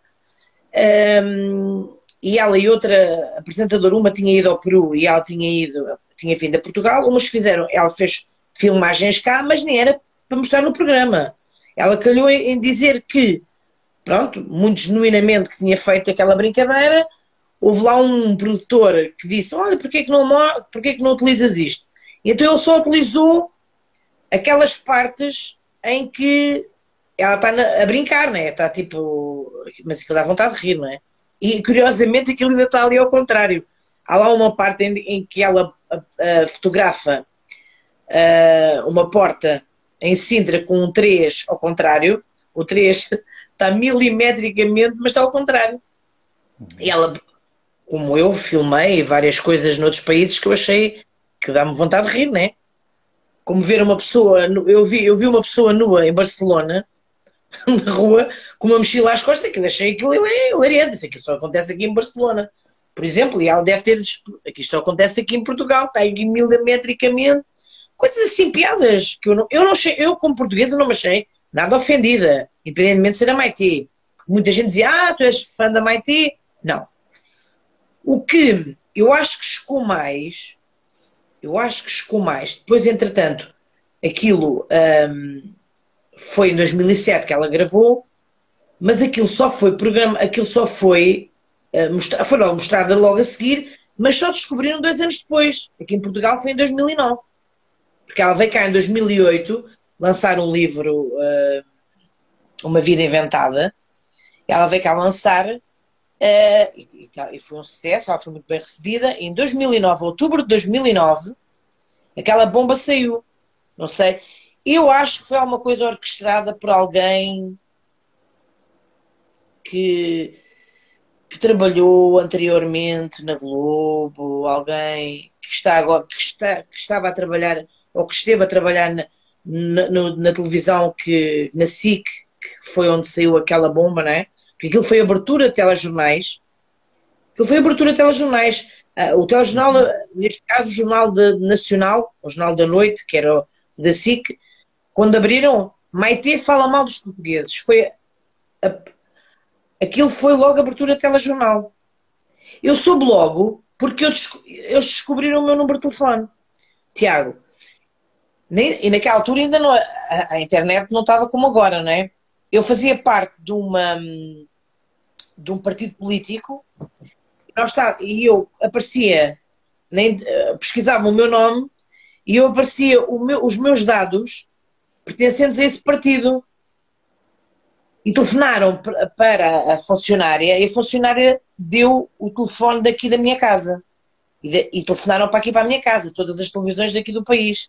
um, e ela e outra apresentadora, uma tinha ido ao Peru e ela tinha ido, tinha vindo a Portugal, umas fizeram, ela fez filmagens cá, mas nem era para mostrar no programa. Ela calhou em dizer que, pronto, muito genuinamente que tinha feito aquela brincadeira, houve lá um produtor que disse, olha, porquê que não, porquê que não utilizas isto? E então ele só utilizou aquelas partes em que ela está a brincar, não é? Está tipo, mas aquilo dá vontade de rir, não é? E, curiosamente, aquilo ainda está ali ao contrário. Há lá uma parte em, em que ela uh, uh, fotografa uh, uma porta em Sintra com um três ao contrário. O três está milimetricamente, mas está ao contrário. E ela, como eu, filmei várias coisas noutros países que eu achei que dá-me vontade de rir, não é? Como ver uma pessoa... Eu vi, eu vi uma pessoa nua em Barcelona, na rua, com uma mochila às costas, que eu achei aquilo hilariante. Aquilo só acontece aqui em Barcelona, por exemplo, e ela deve ter... Aqui só acontece aqui em Portugal, está aqui milimetricamente. Coisas assim, piadas, que eu não, eu não achei, eu como portuguesa não me achei nada ofendida, independentemente de ser a Maitê. Muita gente dizia, ah, tu és fã da Maitê. Não. O que eu acho que chocou mais, eu acho que chocou mais, depois, entretanto, aquilo... Hum, foi em dois mil e sete que ela gravou, mas aquilo só foi programa, aquilo só foi, uh, mostra, foi logo mostrada logo a seguir, mas só descobriram dois anos depois. Aqui em Portugal foi em dois mil e nove. Porque ela veio cá em dois mil e oito lançar um livro, uh, Uma Vida Inventada. Ela veio cá lançar uh, e, e, e foi um sucesso, ela foi muito bem recebida. Em dois mil e nove, outubro de dois mil e nove, aquela bomba saiu. Não sei... Eu acho que foi alguma coisa orquestrada por alguém que, que trabalhou anteriormente na Globo, alguém que, está agora, que, está, que estava a trabalhar, ou que esteve a trabalhar na, na, no, na televisão, que, na S I C, que foi onde saiu aquela bomba, não é? Porque aquilo foi abertura de telejornais. Aquilo foi abertura de telejornais. O telejornal, neste caso, o Jornal de, Nacional, o Jornal da Noite, que era o da S I C, quando abriram, Maitê fala mal dos portugueses. Foi a, aquilo foi logo a abertura de telejornal. Eu soube logo porque eu, eles descobriram o meu número de telefone. Tiago. Nem, e naquela altura ainda não, a, a internet não estava como agora, não é? Eu fazia parte de, uma, de um partido político e eu aparecia, nem, pesquisava o meu nome e eu aparecia o meu, os meus dados pertencentes a esse partido. E telefonaram para a funcionária e a funcionária deu o telefone daqui da minha casa. E, de, e telefonaram para aqui, para a minha casa, todas as televisões daqui do país.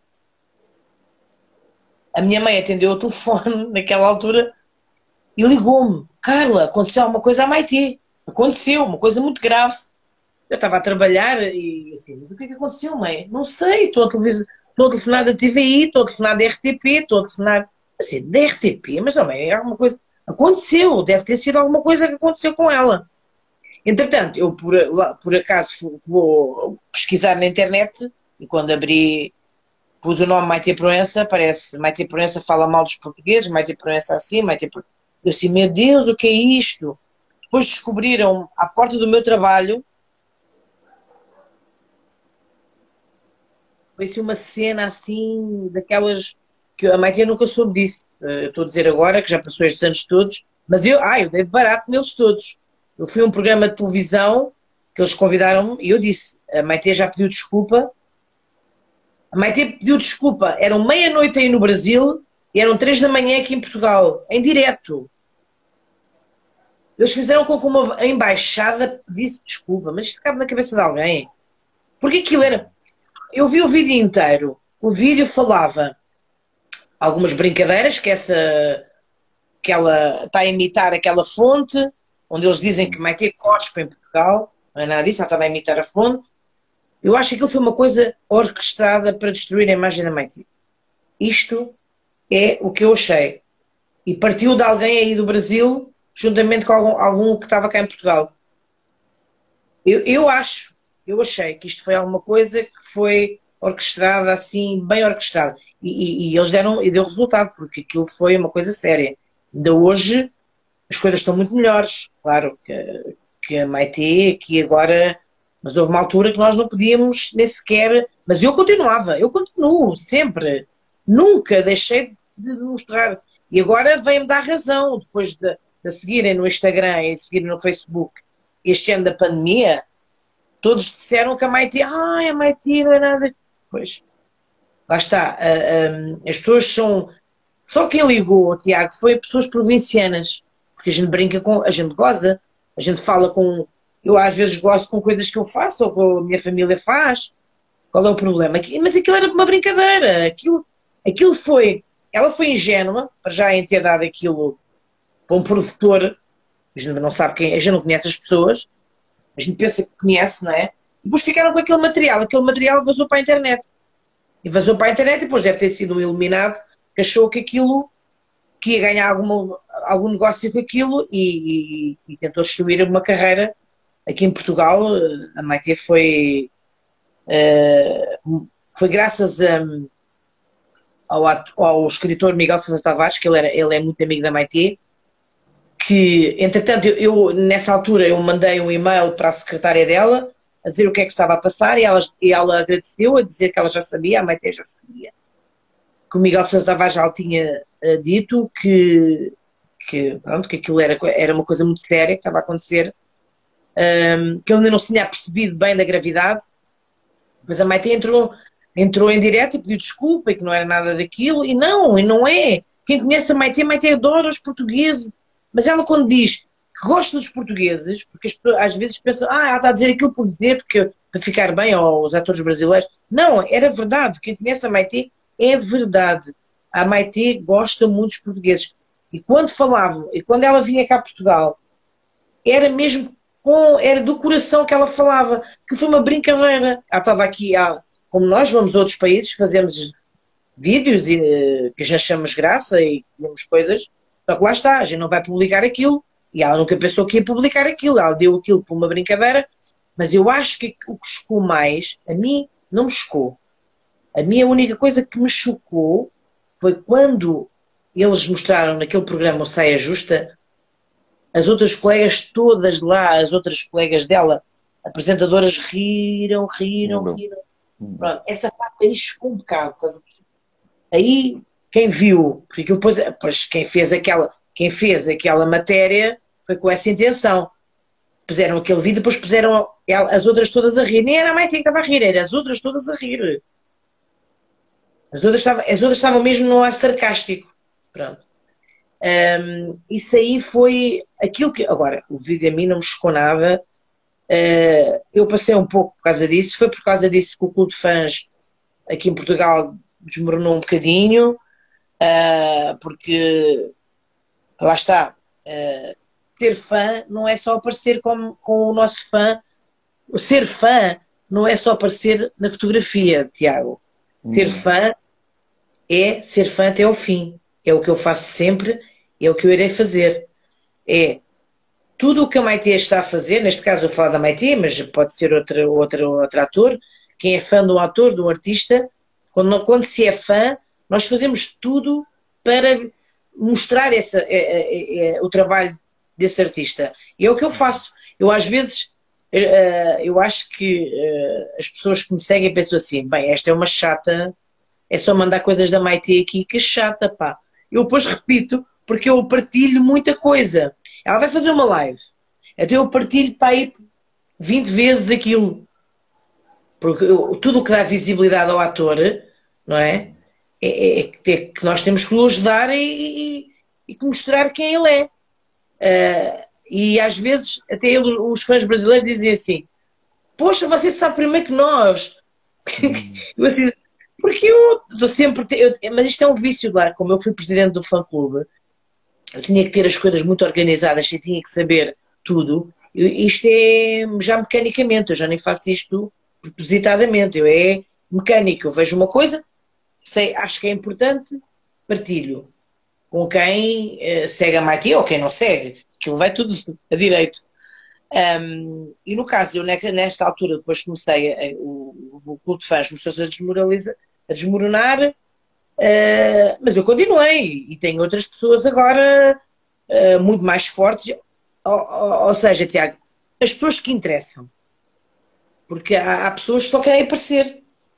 A minha mãe atendeu o telefone naquela altura e ligou-me. Carla, aconteceu alguma coisa à Maitê. Aconteceu, uma coisa muito grave. Eu estava a trabalhar e assim, mas o que é que aconteceu, mãe? Não sei, estou a televisão. Estou a telefonar da T V I, estou a telefonar da R T P, estou a telefonar... Assim, da R T P? Mas também é alguma coisa... Aconteceu, deve ter sido alguma coisa que aconteceu com ela. Entretanto, eu por, por acaso vou pesquisar na internet e quando abri pus o nome Maite Proença, aparece Maite Proença fala mal dos portugueses, Maite Proença assim, Maite Proença... Eu assim, meu Deus, o que é isto? Depois descobriram, à porta do meu trabalho, foi assim uma cena assim, daquelas que a Maite nunca soube disso. Eu estou a dizer agora, que já passou estes anos todos, mas eu, ah, eu dei de barato neles todos. Eu fui a um programa de televisão que eles convidaram-me e eu disse, a Maite já pediu desculpa. A Maite pediu desculpa, eram meia-noite aí no Brasil e eram três da manhã aqui em Portugal, em direto. Eles fizeram com que uma embaixada pedisse desculpa, mas isto cabe na cabeça de alguém. Porque aquilo era... Eu vi o vídeo inteiro, o vídeo falava algumas brincadeiras, que essa... que ela está a imitar aquela fonte, onde eles dizem que Maite cospe em Portugal, não é nada disso, ela estava a imitar a fonte. Eu acho que aquilo foi uma coisa orquestrada para destruir a imagem da Maite. Isto é o que eu achei. E partiu de alguém aí do Brasil, juntamente com algum, algum que estava cá em Portugal. Eu, eu acho, eu achei que isto foi alguma coisa que foi orquestrada assim, bem orquestrada. E, e, e eles deram, e deu resultado, porque aquilo foi uma coisa séria. Ainda hoje as coisas estão muito melhores. Claro que, que a Maite, que agora... Mas houve uma altura que nós não podíamos nem sequer... Mas eu continuava, eu continuo, sempre. Nunca deixei de mostrar. E agora vem-me dar razão, depois de, de seguirem no Instagram e seguirem no Facebook este ano da pandemia, todos disseram que a Maite, ai, a Maite não é nada... Pois, lá está. Uh, um, as pessoas são... Só quem ligou, Tiago, foi pessoas provincianas. Porque a gente brinca com... A gente goza, a gente fala com... Eu às vezes gosto com coisas que eu faço ou que a minha família faz. Qual é o problema? Mas aquilo era uma brincadeira. Aquilo, aquilo foi... Ela foi ingênua, para já em ter dado aquilo para um produtor. A gente não sabe quem... A gente não conhece as pessoas. A gente pensa que conhece, não é? E depois ficaram com aquele material. Aquele material vazou para a internet. E vazou para a internet e depois deve ter sido um iluminado que achou que aquilo... que ia ganhar alguma, algum negócio com aquilo e, e, e tentou destruir uma carreira. Aqui em Portugal, a Maite foi, uh, foi graças a, ao, ao escritor Miguel Sousa Tavares, que ele, era, ele é muito amigo da Maite, que, entretanto, eu, eu, nessa altura eu mandei um e-mail para a secretária dela, a dizer o que é que estava a passar, e ela, e ela agradeceu, a dizer que ela já sabia, a Maite já sabia, que o Miguel Sousa Tavares já lhe tinha uh, dito que, que, pronto, que aquilo era, era uma coisa muito séria que estava a acontecer, Um, que ele ainda não se tinha percebido bem da gravidade. Mas a Maite entrou, entrou em direto e pediu desculpa e que não era nada daquilo, e não, e não é. Quem conhece a Maite, a Maite adora os portugueses, mas ela quando diz que gosta dos portugueses, porque as pessoas às vezes pensam, ah, ela está a dizer aquilo por dizer, porque, para ficar bem aos atores brasileiros. Não, era verdade. Quem conhece a Maite é verdade. A Maite gosta muito dos portugueses. E quando falavam, e quando ela vinha cá a Portugal, era mesmo Com, era do coração que ela falava, que foi uma brincadeira. Ela estava aqui, ah, como nós vamos a outros países, fazemos vídeos e, que a gente chamamos graça e vemos coisas, só que lá está, a gente não vai publicar aquilo, e ela nunca pensou que ia publicar aquilo, ela deu aquilo por uma brincadeira, mas eu acho que o que chocou mais, a mim não me chocou. A minha única coisa que me chocou foi quando eles mostraram naquele programa o Saia Justa. As outras colegas todas lá, as outras colegas dela, apresentadoras, riram, riram, Não. riram. Pronto, essa parte aí chocou um bocado. Aí, quem viu, porque aquilo depois, depois quem, fez aquela, quem fez aquela matéria foi com essa intenção. Puseram aquele vídeo, depois puseram as outras todas a rir. Nem era a Maite que estava a rir, era as outras todas a rir. As outras estavam, as outras estavam mesmo no ar sarcástico. Pronto. Um, isso aí foi aquilo que... Agora, o vídeo a mim não me chocou nada. Uh, eu passei um pouco por causa disso. Foi por causa disso que o clube de fãs aqui em Portugal desmoronou um bocadinho. Uh, porque, lá está, uh, ter fã não é só aparecer com, com o nosso fã. Ser fã não é só aparecer na fotografia, Tiago. Hum. Ter fã é ser fã até ao fim. É o que eu faço sempre. É o que eu irei fazer. É tudo o que a Maite está a fazer, neste caso eu vou falar da Maite, mas pode ser outro, outro, outro ator, quem é fã de um ator, de um artista, Quando, quando se é fã, nós fazemos tudo para mostrar essa, é, é, é, o trabalho desse artista. E é o que eu faço. Eu às vezes, uh, eu acho que uh, as pessoas que me seguem pensam assim, bem, esta é uma chata, é só mandar coisas da Maite aqui, que chata, pá. Eu depois repito, porque eu partilho muita coisa. Ela vai fazer uma live, até eu partilho para aí vinte vezes aquilo. Porque eu, tudo o que dá visibilidade ao ator, não é? É, é, é que nós temos que o ajudar e, e, e mostrar quem ele é. Uh, e às vezes, até ele, os fãs brasileiros dizem assim, poxa, você sabe primeiro que nós. Hum. Eu assim, porque eu estou sempre... Eu, mas isto é um vício lá, como eu fui presidente do fã-clube, eu tinha que ter as coisas muito organizadas, eu tinha que saber tudo. Eu, isto é já mecanicamente, eu já nem faço isto propositadamente, eu é mecânico. Eu vejo uma coisa, sei, acho que é importante, partilho com quem uh, segue a Maite ou quem não segue. Aquilo vai tudo a direito. Um, e no caso, eu nesta altura, depois comecei, a, o, o culto de fãs começou-se a desmoralizar, a desmoronar, uh, mas eu continuei e tenho outras pessoas agora uh, muito mais fortes, ou, ou, ou seja, Tiago, as pessoas que interessam, porque há, há pessoas que só querem aparecer,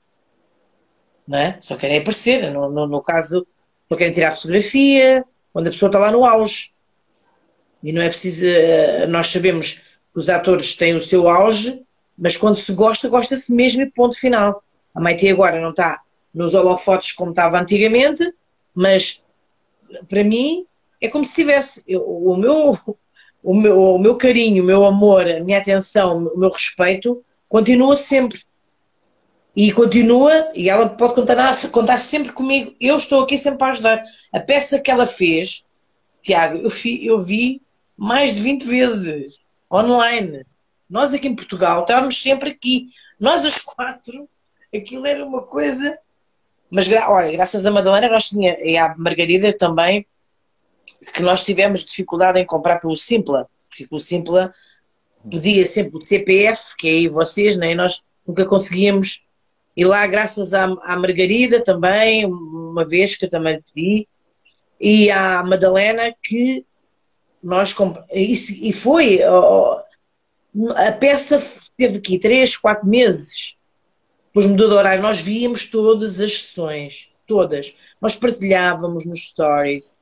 não é? Só querem aparecer, no, no, no caso, só querem tirar fotografia, quando a pessoa está lá no auge, e não é preciso, uh, nós sabemos que os atores têm o seu auge, mas quando se gosta, gosta-se mesmo e ponto final. A Maite agora não está nos holofotes como estava antigamente, mas para mim é como se tivesse eu, o, meu, o, meu, o meu carinho, o meu amor, a minha atenção, o meu respeito continua sempre. E continua, e ela pode contar, contar sempre comigo. Eu estou aqui sempre para ajudar. A peça que ela fez, Tiago, eu, fi, eu vi mais de vinte vezes online. Nós aqui em Portugal estávamos sempre aqui. Nós as quatro, aquilo era uma coisa... Mas, olha, graças a Madalena, nós tinha, e à Margarida também, que nós tivemos dificuldade em comprar pelo Simpla, porque o Simpla pedia sempre o C P F, que é aí vocês, né? E nós nunca conseguíamos. E lá, graças à, à Margarida também, uma vez que eu também pedi, e à Madalena, que nós compramos. E foi, ó, a peça teve aqui três, quatro meses. Depois mudou de horário, nós víamos todas as sessões, todas. Nós partilhávamos nos stories.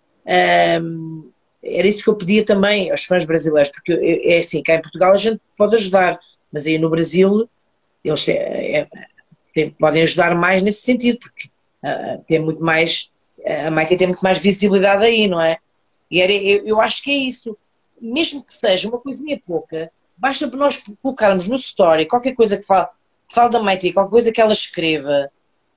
Um, era isso que eu pedia também aos fãs brasileiros, porque é assim, cá em Portugal a gente pode ajudar, mas aí no Brasil eles é, é, tem, podem ajudar mais nesse sentido, porque uh, tem muito mais, a Maite tem muito mais visibilidade aí, não é? E era, eu, eu acho que é isso. Mesmo que seja uma coisinha pouca, basta para nós colocarmos no story qualquer coisa que fala falo da Maite, qualquer coisa que ela escreva,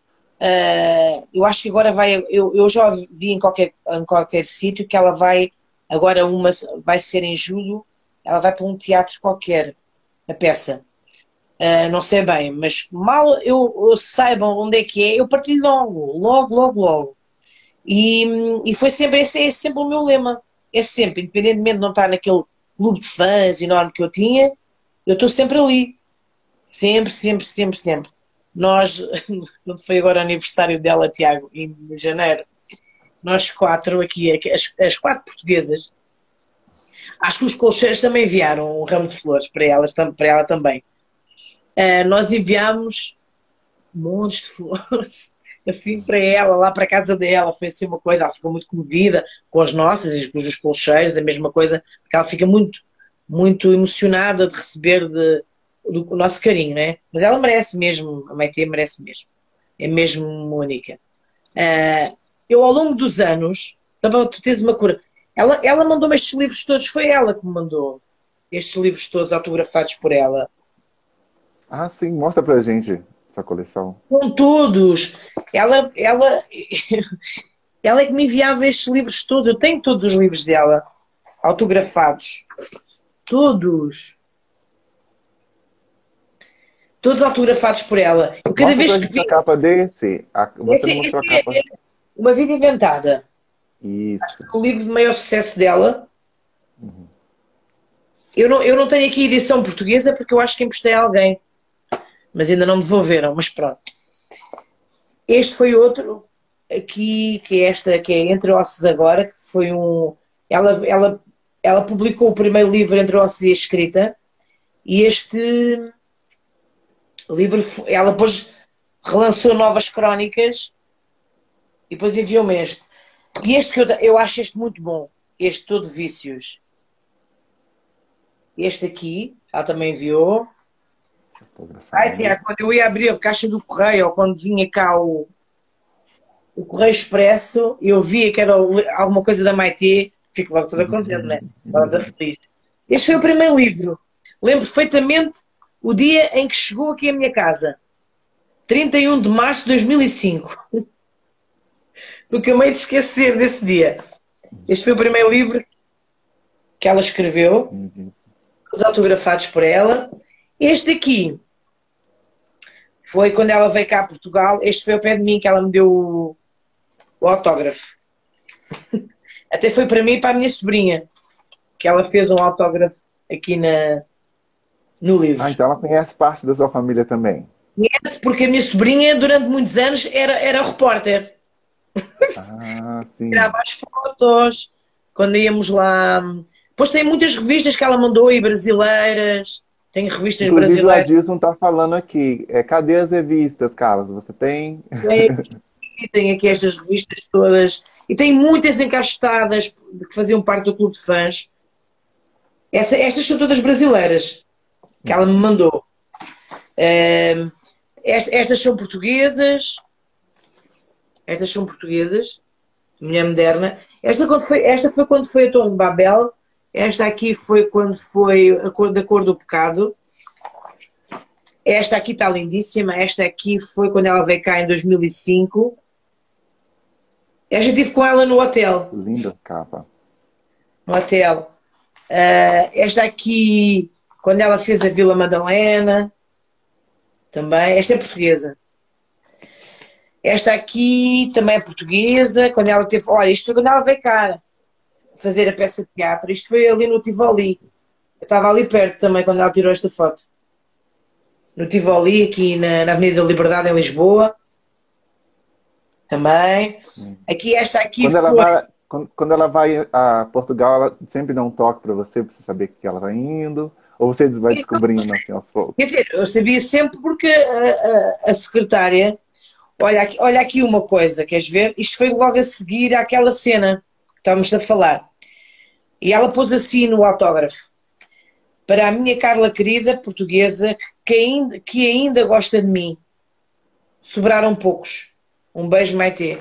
uh, eu acho que agora vai, eu, eu já vi em qualquer, em qualquer sítio que ela vai, agora uma vai ser em julho, ela vai para um teatro qualquer, a peça. Uh, não sei bem, mas mal eu, eu saibam onde é que é, eu partilho logo, logo, logo, logo. E, e foi sempre, esse é sempre o meu lema, é sempre, independentemente de não estar naquele clube de fãs enorme que eu tinha, eu estou sempre ali. Sempre, sempre, sempre, sempre. Nós, quando foi agora o aniversário dela, Tiago, em janeiro, nós quatro aqui, as, as quatro portuguesas, acho que os colcheiros também enviaram um ramo de flores para, elas, para ela também. Uh, nós enviámos montes de flores, assim, para ela, lá para a casa dela, foi assim uma coisa, ela ficou muito comovida com as nossas e com os colcheiros, a mesma coisa, porque ela fica muito, muito emocionada de receber de do nosso carinho, né? Mas ela merece mesmo, a Maite merece mesmo. É mesmo única. Uh, eu, ao longo dos anos, também tu tens uma cura. Ela, ela mandou-me estes livros todos, foi ela que me mandou estes livros todos autografados por ela. Ah, sim, mostra pra gente essa coleção. Com todos. Ela, ela, ela é que me enviava estes livros todos. Eu tenho todos os livros dela autografados. Todos. Todos autografados por ela. Eu cada Mostra vez pra que gente vi... a capa desse. A... Você esse, mostrou esse a capa. É Uma Vida Inventada. Isso. Acho que é o livro de maior sucesso dela. Uhum. Eu, não, eu não tenho aqui edição portuguesa porque eu acho que emprestei a alguém. Mas ainda não me devolveram, mas pronto. Este foi outro, aqui, que é esta, que é Entre Ossos Agora, que foi um... Ela, ela, ela publicou o primeiro livro Entre Ossos e a Escrita, e este livro, ela depois relançou novas crónicas, e depois enviou-me este. E este que eu, eu acho este muito bom, este Todo Vícios. Este aqui, ela também enviou. Ai, Tiago, quando eu ia abrir a caixa do correio, ou quando vinha cá o, o Correio Expresso, eu via que era alguma coisa da Maitê, fico logo toda contente, né? Toda feliz. Este foi o primeiro livro. Lembro perfeitamente o dia em que chegou aqui à minha casa. trinta e um de março de dois mil e cinco. Nunca me hei de esquecer desse dia. Este foi o primeiro livro que ela escreveu, os autografados por ela. Este aqui foi quando ela veio cá a Portugal. Este foi ao pé de mim que ela me deu o, o autógrafo. Até foi para mim e para a minha sobrinha, que ela fez um autógrafo aqui na, no livro. Ah, então ela conhece parte da sua família também. Conhece porque a minha sobrinha, durante muitos anos, era, era repórter. Ah, sim. Tirava as fotos, quando íamos lá. Depois tem muitas revistas que ela mandou aí, brasileiras. Tem revistas Inclusive, brasileiras. o Adilson está falando aqui. É, cadê as revistas, Carlos? Você tem? Tem aqui, tem aqui estas revistas todas. E tem muitas encaixotadas que faziam parte do clube de fãs. Essa, estas são todas brasileiras que ela me mandou. Um, est, estas são portuguesas. Estas são portuguesas. Mulher moderna. Esta, quando foi, esta foi quando foi a Torre de Babel. Esta aqui foi quando foi a cor, da Cor do Pecado. Esta aqui está lindíssima. Esta aqui foi quando ela veio cá em dois mil e cinco. Esta estive com ela no hotel. Linda capa. No hotel. Uh, esta aqui, quando ela fez a Vila Madalena. Também. Esta é portuguesa. Esta aqui também é portuguesa. Quando ela teve... Olha, isto foi quando ela veio cá fazer a peça de teatro. Isto foi ali no Tivoli. Eu estava ali perto também quando ela tirou esta foto. No Tivoli, aqui na, na Avenida da Liberdade, em Lisboa. Também. Aqui, esta aqui quando foi... Ela vai, quando, quando ela vai a Portugal, ela sempre dá um toque para você, para você saber que ela está indo? Ou você vai descobrindo assim aos poucos? Quer dizer, eu sabia sempre porque a, a, a secretária... Olha aqui, olha aqui uma coisa, queres ver? Isto foi logo a seguir àquela cena que estávamos a falar. E ela pôs assim no autógrafo. Para a minha Carla querida, portuguesa, que ainda, que ainda gosta de mim. Sobraram poucos. Um beijo, Maitê.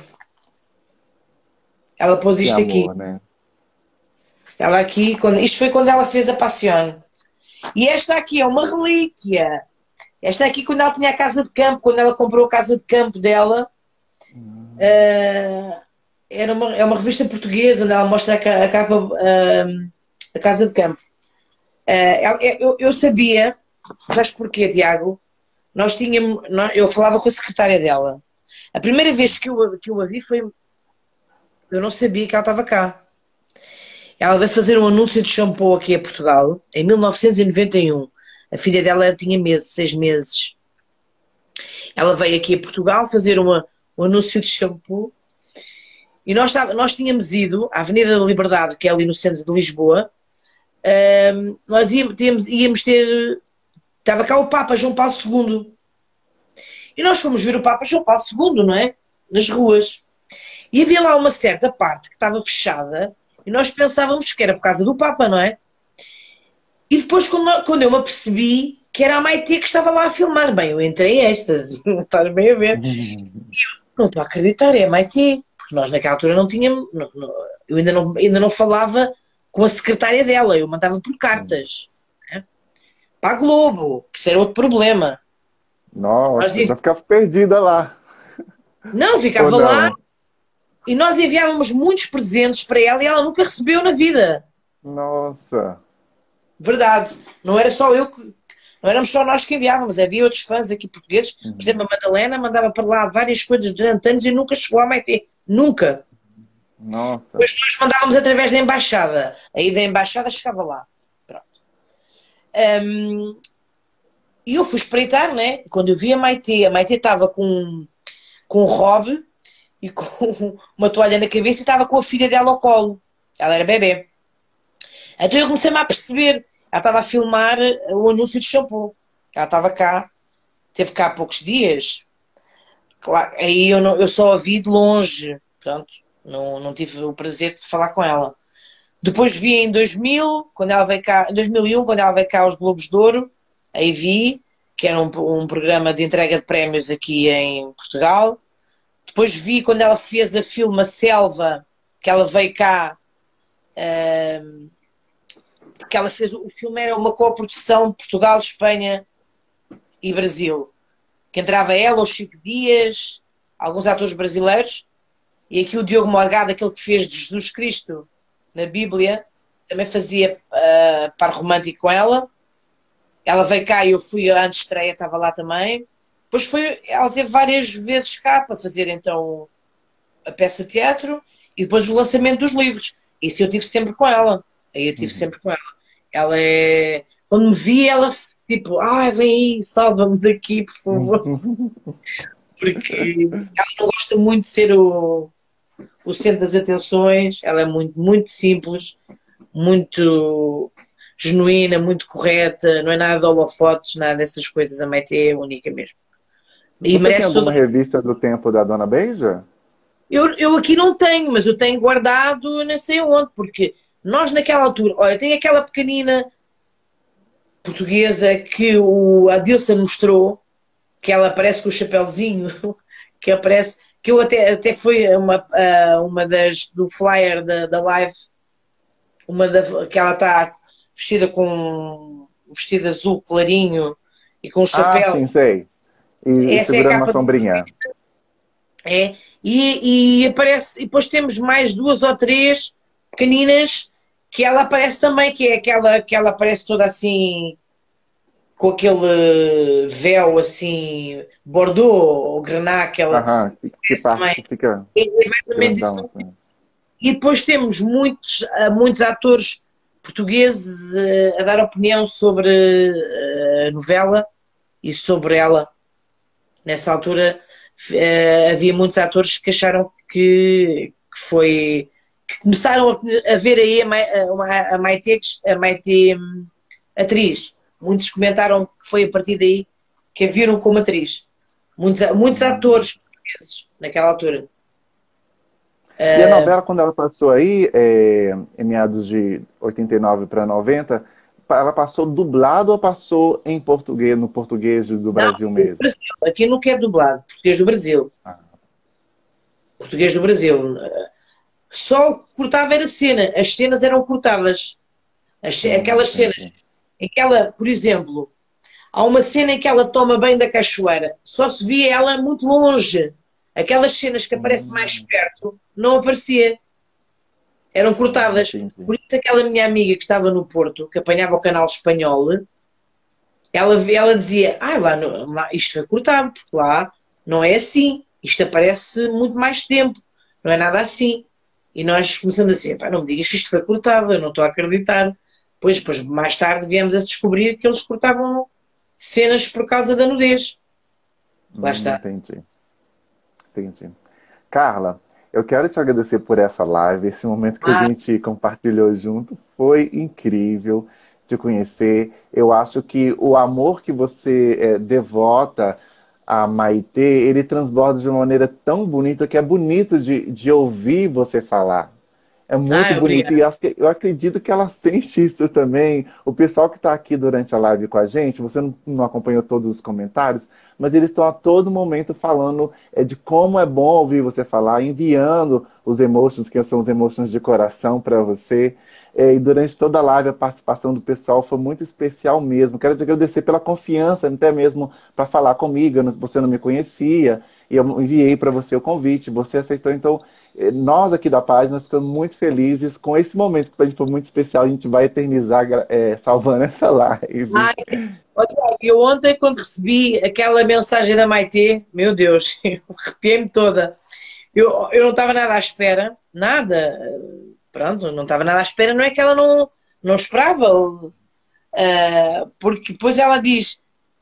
Ela pôs isto amor, aqui. Né? Ela aqui, quando, isto foi quando ela fez a Passione. E esta aqui é uma relíquia. Esta aqui, quando ela tinha a casa de campo, quando ela comprou a casa de campo dela, hum. uh, era uma, é uma revista portuguesa, onde ela mostra a, a capa, uh, a casa de campo. Uh, eu, eu sabia, sabes porquê, Tiago? Nós tínhamos, nós, eu falava com a secretária dela. A primeira vez que eu, que eu a vi foi, eu não sabia que ela estava cá. Ela veio fazer um anúncio de shampoo aqui a Portugal, em mil novecentos e noventa e um. A filha dela tinha meses, seis meses. Ela veio aqui a Portugal fazer uma, um anúncio de shampoo. E nós, nós tínhamos ido à Avenida da Liberdade, que é ali no centro de Lisboa. Um, nós íamos, íamos ter... Estava cá o Papa João Paulo segundo. E nós fomos ver o Papa João Paulo segundo, não é? Nas ruas. E havia lá uma certa parte que estava fechada e nós pensávamos que era por causa do Papa, não é? E depois, quando eu me apercebi que era a Maitê que estava lá a filmar, bem, eu entrei em êxtase, estás bem a ver? E eu não estou a acreditar, é a Maitê, porque nós naquela altura não tínhamos, não, não, eu ainda não, ainda não falava com a secretária dela, eu mandava por cartas, né? Para a Globo, que isso era outro problema. Nossa, nós... vai ficar perdida lá. Não, ficava não? lá, e nós enviávamos muitos presentes para ela e ela nunca recebeu na vida. Nossa... Verdade, não era só eu que, não éramos só nós que enviávamos, havia outros fãs aqui portugueses, por exemplo a Madalena mandava para lá várias coisas durante anos e nunca chegou a Maitê, nunca. Nossa. Depois nós mandávamos através da embaixada, aí da embaixada chegava lá. Pronto. Um, e eu fui espreitar, né? Quando eu vi a Maitê, a Maitê estava com, com um robe e com uma toalha na cabeça e estava com a filha dela ao colo. Ela era bebê. Então eu comecei-me a perceber. Ela estava a filmar o anúncio de shampoo. Ela estava cá, teve cá há poucos dias. Claro, aí eu, não, eu só a vi de longe. Pronto, não, não tive o prazer de falar com ela. Depois vi em dois mil, quando ela veio cá, em dois mil e um, quando ela veio cá aos Globos de Ouro, aí vi, que era um, um programa de entrega de prémios aqui em Portugal. Depois vi quando ela fez a filme A Selva, que ela veio cá, uh, porque ela fez, o filme era uma coprodução Portugal, Espanha e Brasil, que entrava ela, o Chico Dias, alguns atores brasileiros, e aqui o Diogo Morgado, aquele que fez de Jesus Cristo na Bíblia, também fazia uh, par romântico com ela. Ela veio cá e eu fui antes de estreia, estava lá também. Depois foi, ela teve várias vezes cá para fazer então a peça de teatro e depois o lançamento dos livros. Isso eu tive sempre com ela. Aí eu tive uhum. sempre com ela. Ela é... Quando me vi, ela tipo, ai, ah, vem aí, salva-me daqui, por favor. Porque ela não gosta muito de ser o, o centro das atenções. Ela é muito, muito simples, muito genuína, muito correta. Não é nada de holofotes, nada dessas coisas. A Maite é única mesmo. E Você merece tem alguma todo... revista do tempo da Dona Beija? Eu, eu aqui não tenho, mas eu tenho guardado não sei onde, porque nós naquela altura, olha, tem aquela pequenina portuguesa que o Adilson mostrou, que ela aparece com o chapéuzinho, que aparece, que eu até, até foi uma, uma das do flyer da, da live, uma da, que ela está vestida com um vestido azul clarinho e com um chapéu. Ah, sim, sei. E essa segurando é a uma capa sombrinha. do... É, e, e aparece, e depois temos mais duas ou três pequeninas que ela aparece também, que é aquela que ela aparece toda assim com aquele véu assim bordô ou grená, aquela Aham, que parte que fica é, é mais ou menos isso. assim. E depois temos muitos, muitos atores portugueses a dar opinião sobre a novela e sobre ela. Nessa altura Uh, havia muitos atores que acharam que, que foi que começaram a, a ver aí a, a, a Maite, a Maite um, atriz. Muitos comentaram que foi a partir daí que a viram como atriz. Muitos, muitos atores portugueses naquela altura. E a novela, quando ela passou aí, é, em meados de oitenta e nove para noventa, ela passou dublado ou passou em português, no português do Brasil não, mesmo? Brasil. Aqui não quer dublado, português do Brasil. Ah. Português do Brasil. Só cortava era cena, as cenas eram cortadas. As, hum, aquelas sim, cenas sim. em que ela, por exemplo, há uma cena em que ela toma banho da cachoeira, só se via ela muito longe. Aquelas cenas que aparecem hum. mais perto, não aparecia. Eram cortadas. Sim, sim. Por isso aquela minha amiga que estava no Porto, que apanhava o canal espanhol, ela, ela dizia, ah, lá, no, lá isto foi cortado, porque lá não é assim. Isto aparece muito mais tempo. Não é nada assim. E nós começamos assim, pá, não me digas que isto foi cortado, eu não estou a acreditar. Pois, depois, mais tarde, viemos a descobrir que eles cortavam cenas por causa da nudez. Lá hum, está. Entendi. Entendi. Carla, eu quero te agradecer por essa live, esse momento que ah. a gente compartilhou junto. Foi incrível te conhecer. Eu acho que o amor que você é, devota a Maite, ele transborda de uma maneira tão bonita que é bonito de, de ouvir você falar. É muito ah, bonito. E acho que, eu acredito que ela sente isso também. O pessoal que está aqui durante a live com a gente, você não, não acompanhou todos os comentários, mas eles estão a todo momento falando é, de como é bom ouvir você falar, enviando os emotions, que são os emotions de coração para você. É, e durante toda a live, a participação do pessoal foi muito especial mesmo. Quero te agradecer pela confiança, até mesmo para falar comigo. Você não me conhecia, e eu enviei para você o convite, você aceitou. Então, nós aqui da página ficamos muito felizes com esse momento, que para a gente foi muito especial. A gente vai eternizar é, salvando essa live. Ai, eu ontem, quando recebi aquela mensagem da Maite, meu Deus, eu arrepiei-me toda. Eu, eu não estava nada à espera, nada. Pronto, não estava nada à espera, não é que ela não, não esperava. Uh, porque depois ela diz,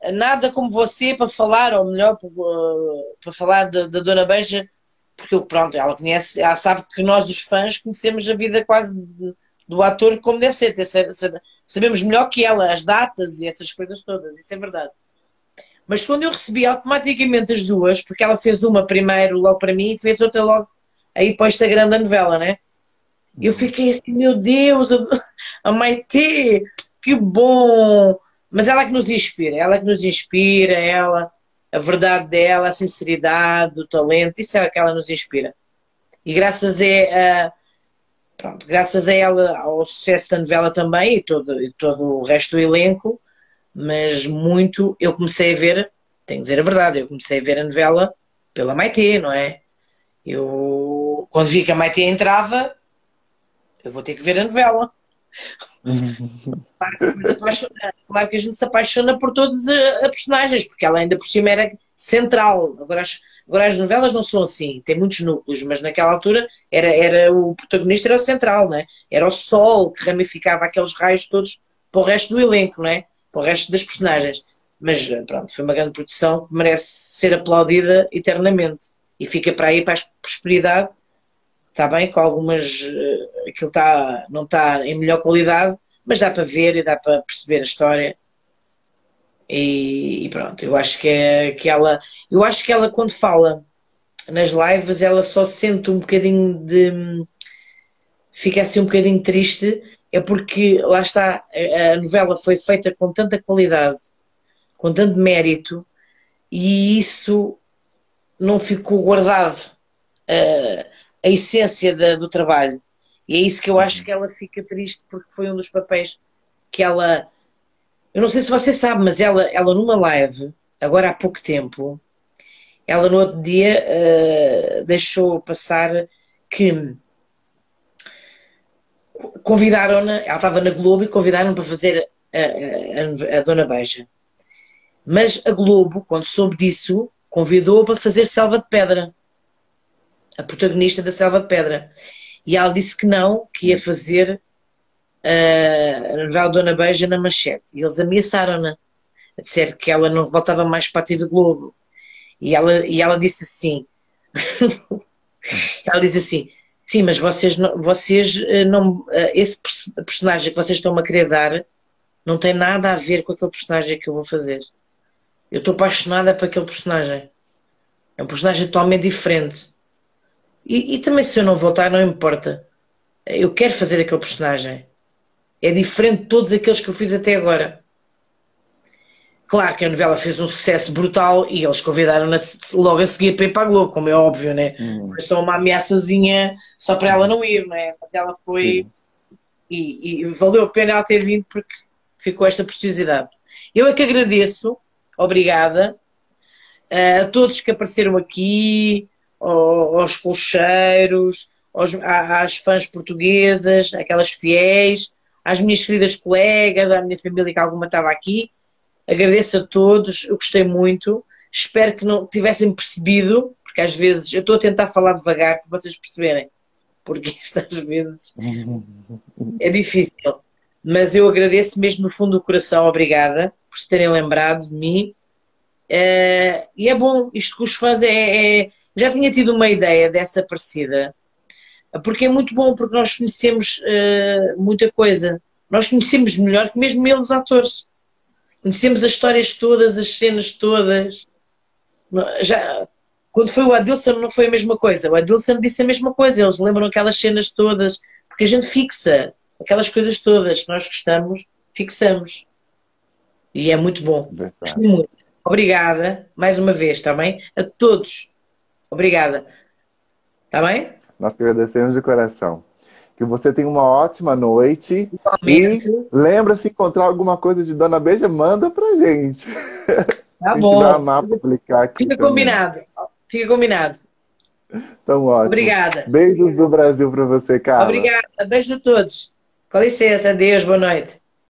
nada como você para falar, ou melhor, para, para falar da, da Dona Beija, porque pronto, ela conhece, ela sabe que nós, os fãs, conhecemos a vida quase de, do ator como deve ser, sabemos melhor que ela as datas e essas coisas todas, isso é verdade. Mas quando eu recebi automaticamente as duas, porque ela fez uma primeiro logo para mim e fez outra logo aí para o Instagram da novela, né? Eu fiquei assim, meu Deus, a, a Maitê, que bom! Mas ela é que nos inspira, ela é que nos inspira, ela, a verdade dela, a sinceridade, o talento, isso é que ela nos inspira. E graças a, a pronto, graças a ela, ao sucesso da novela também, e todo, e todo o resto do elenco, mas muito, eu comecei a ver, tenho que dizer a verdade, eu comecei a ver a novela pela Maitê, não é? Eu, quando vi que a Maitê entrava, eu vou ter que ver a novela. Claro que, claro que a gente se apaixona por todas as personagens, porque ela ainda por cima era central. Agora as, agora as novelas não são assim, tem muitos núcleos, mas naquela altura era, era o protagonista era o central, não é? Era o sol que ramificava aqueles raios todos para o resto do elenco, não é? Para o resto das personagens. Mas pronto, foi uma grande produção que merece ser aplaudida eternamente e fica para aí para a prosperidade. Está bem, com algumas, aquilo está, não está em melhor qualidade, mas dá para ver e dá para perceber a história. E, e pronto, eu acho que, é, que ela, eu acho que ela quando fala nas lives, ela só sente um bocadinho de, fica assim um bocadinho triste, é porque lá está, a, a novela foi feita com tanta qualidade, com tanto mérito, e isso não ficou guardado. Uh, a essência da, do trabalho. E é isso que eu acho que ela fica triste, porque foi um dos papéis que ela... Eu não sei se você sabe, mas ela, ela numa live, agora há pouco tempo, ela no outro dia uh, deixou passar que convidaram-na, ela estava na Globo e convidaram-na para fazer a, a, a Dona Beija. Mas a Globo, quando soube disso, convidou-a para fazer Selva de Pedra. A protagonista da Selva de Pedra. E ela disse que não, que ia fazer uh, a novela Dona Beija na Manchete. E eles ameaçaram-na, a dizer que ela não voltava mais para a T V Globo. E ela, e ela disse assim, ela disse assim, sim, mas vocês, não, vocês não, esse personagem que vocês estão-me a querer dar não tem nada a ver com aquele personagem que eu vou fazer. Eu estou apaixonada por aquele personagem. É um personagem totalmente diferente. E, e também se eu não voltar não importa. Eu quero fazer aquele personagem. É diferente de todos aqueles que eu fiz até agora. Claro que a novela fez um sucesso brutal e eles convidaram-na logo a seguir para ir para a Globo, como é óbvio, né? Hum. Foi só uma ameaçazinha só para ela não ir, né? Ela foi... E, e valeu a pena ela ter vindo porque ficou esta preciosidade. Eu é que agradeço, obrigada, a todos que apareceram aqui, aos colcheiros, aos, às fãs portuguesas, aquelas fiéis, às minhas queridas colegas, à minha família que alguma estava aqui. Agradeço a todos, eu gostei muito. Espero que não tivessem percebido, porque às vezes eu estou a tentar falar devagar para vocês perceberem, porque isto às vezes é difícil. Mas eu agradeço mesmo do fundo do coração, obrigada por se terem lembrado de mim. Uh, e é bom, isto com os fãs é, é... Já tinha tido uma ideia dessa parecida, porque é muito bom, porque nós conhecemos uh, muita coisa. Nós conhecemos melhor que mesmo eles, os atores. Conhecemos as histórias todas, as cenas todas. Já, quando foi o Adilson não foi a mesma coisa. O Adilson disse a mesma coisa. Eles lembram aquelas cenas todas. Porque a gente fixa aquelas coisas todas que nós gostamos, fixamos. E é muito bom. Gostei muito. Obrigada, mais uma vez, está bem? A todos. Obrigada. Está bem? Nós agradecemos de coração. Que você tenha uma ótima noite. Igualmente. E lembra se encontrar alguma coisa de Dona Beija, manda pra gente. Tá a gente bom. vai amar publicar aqui. Fica também. combinado. Fica combinado. Então, ótimo. Obrigada. Beijos do Brasil para você, Carla. Obrigada. Beijo a todos. Com licença. Adeus. Boa noite.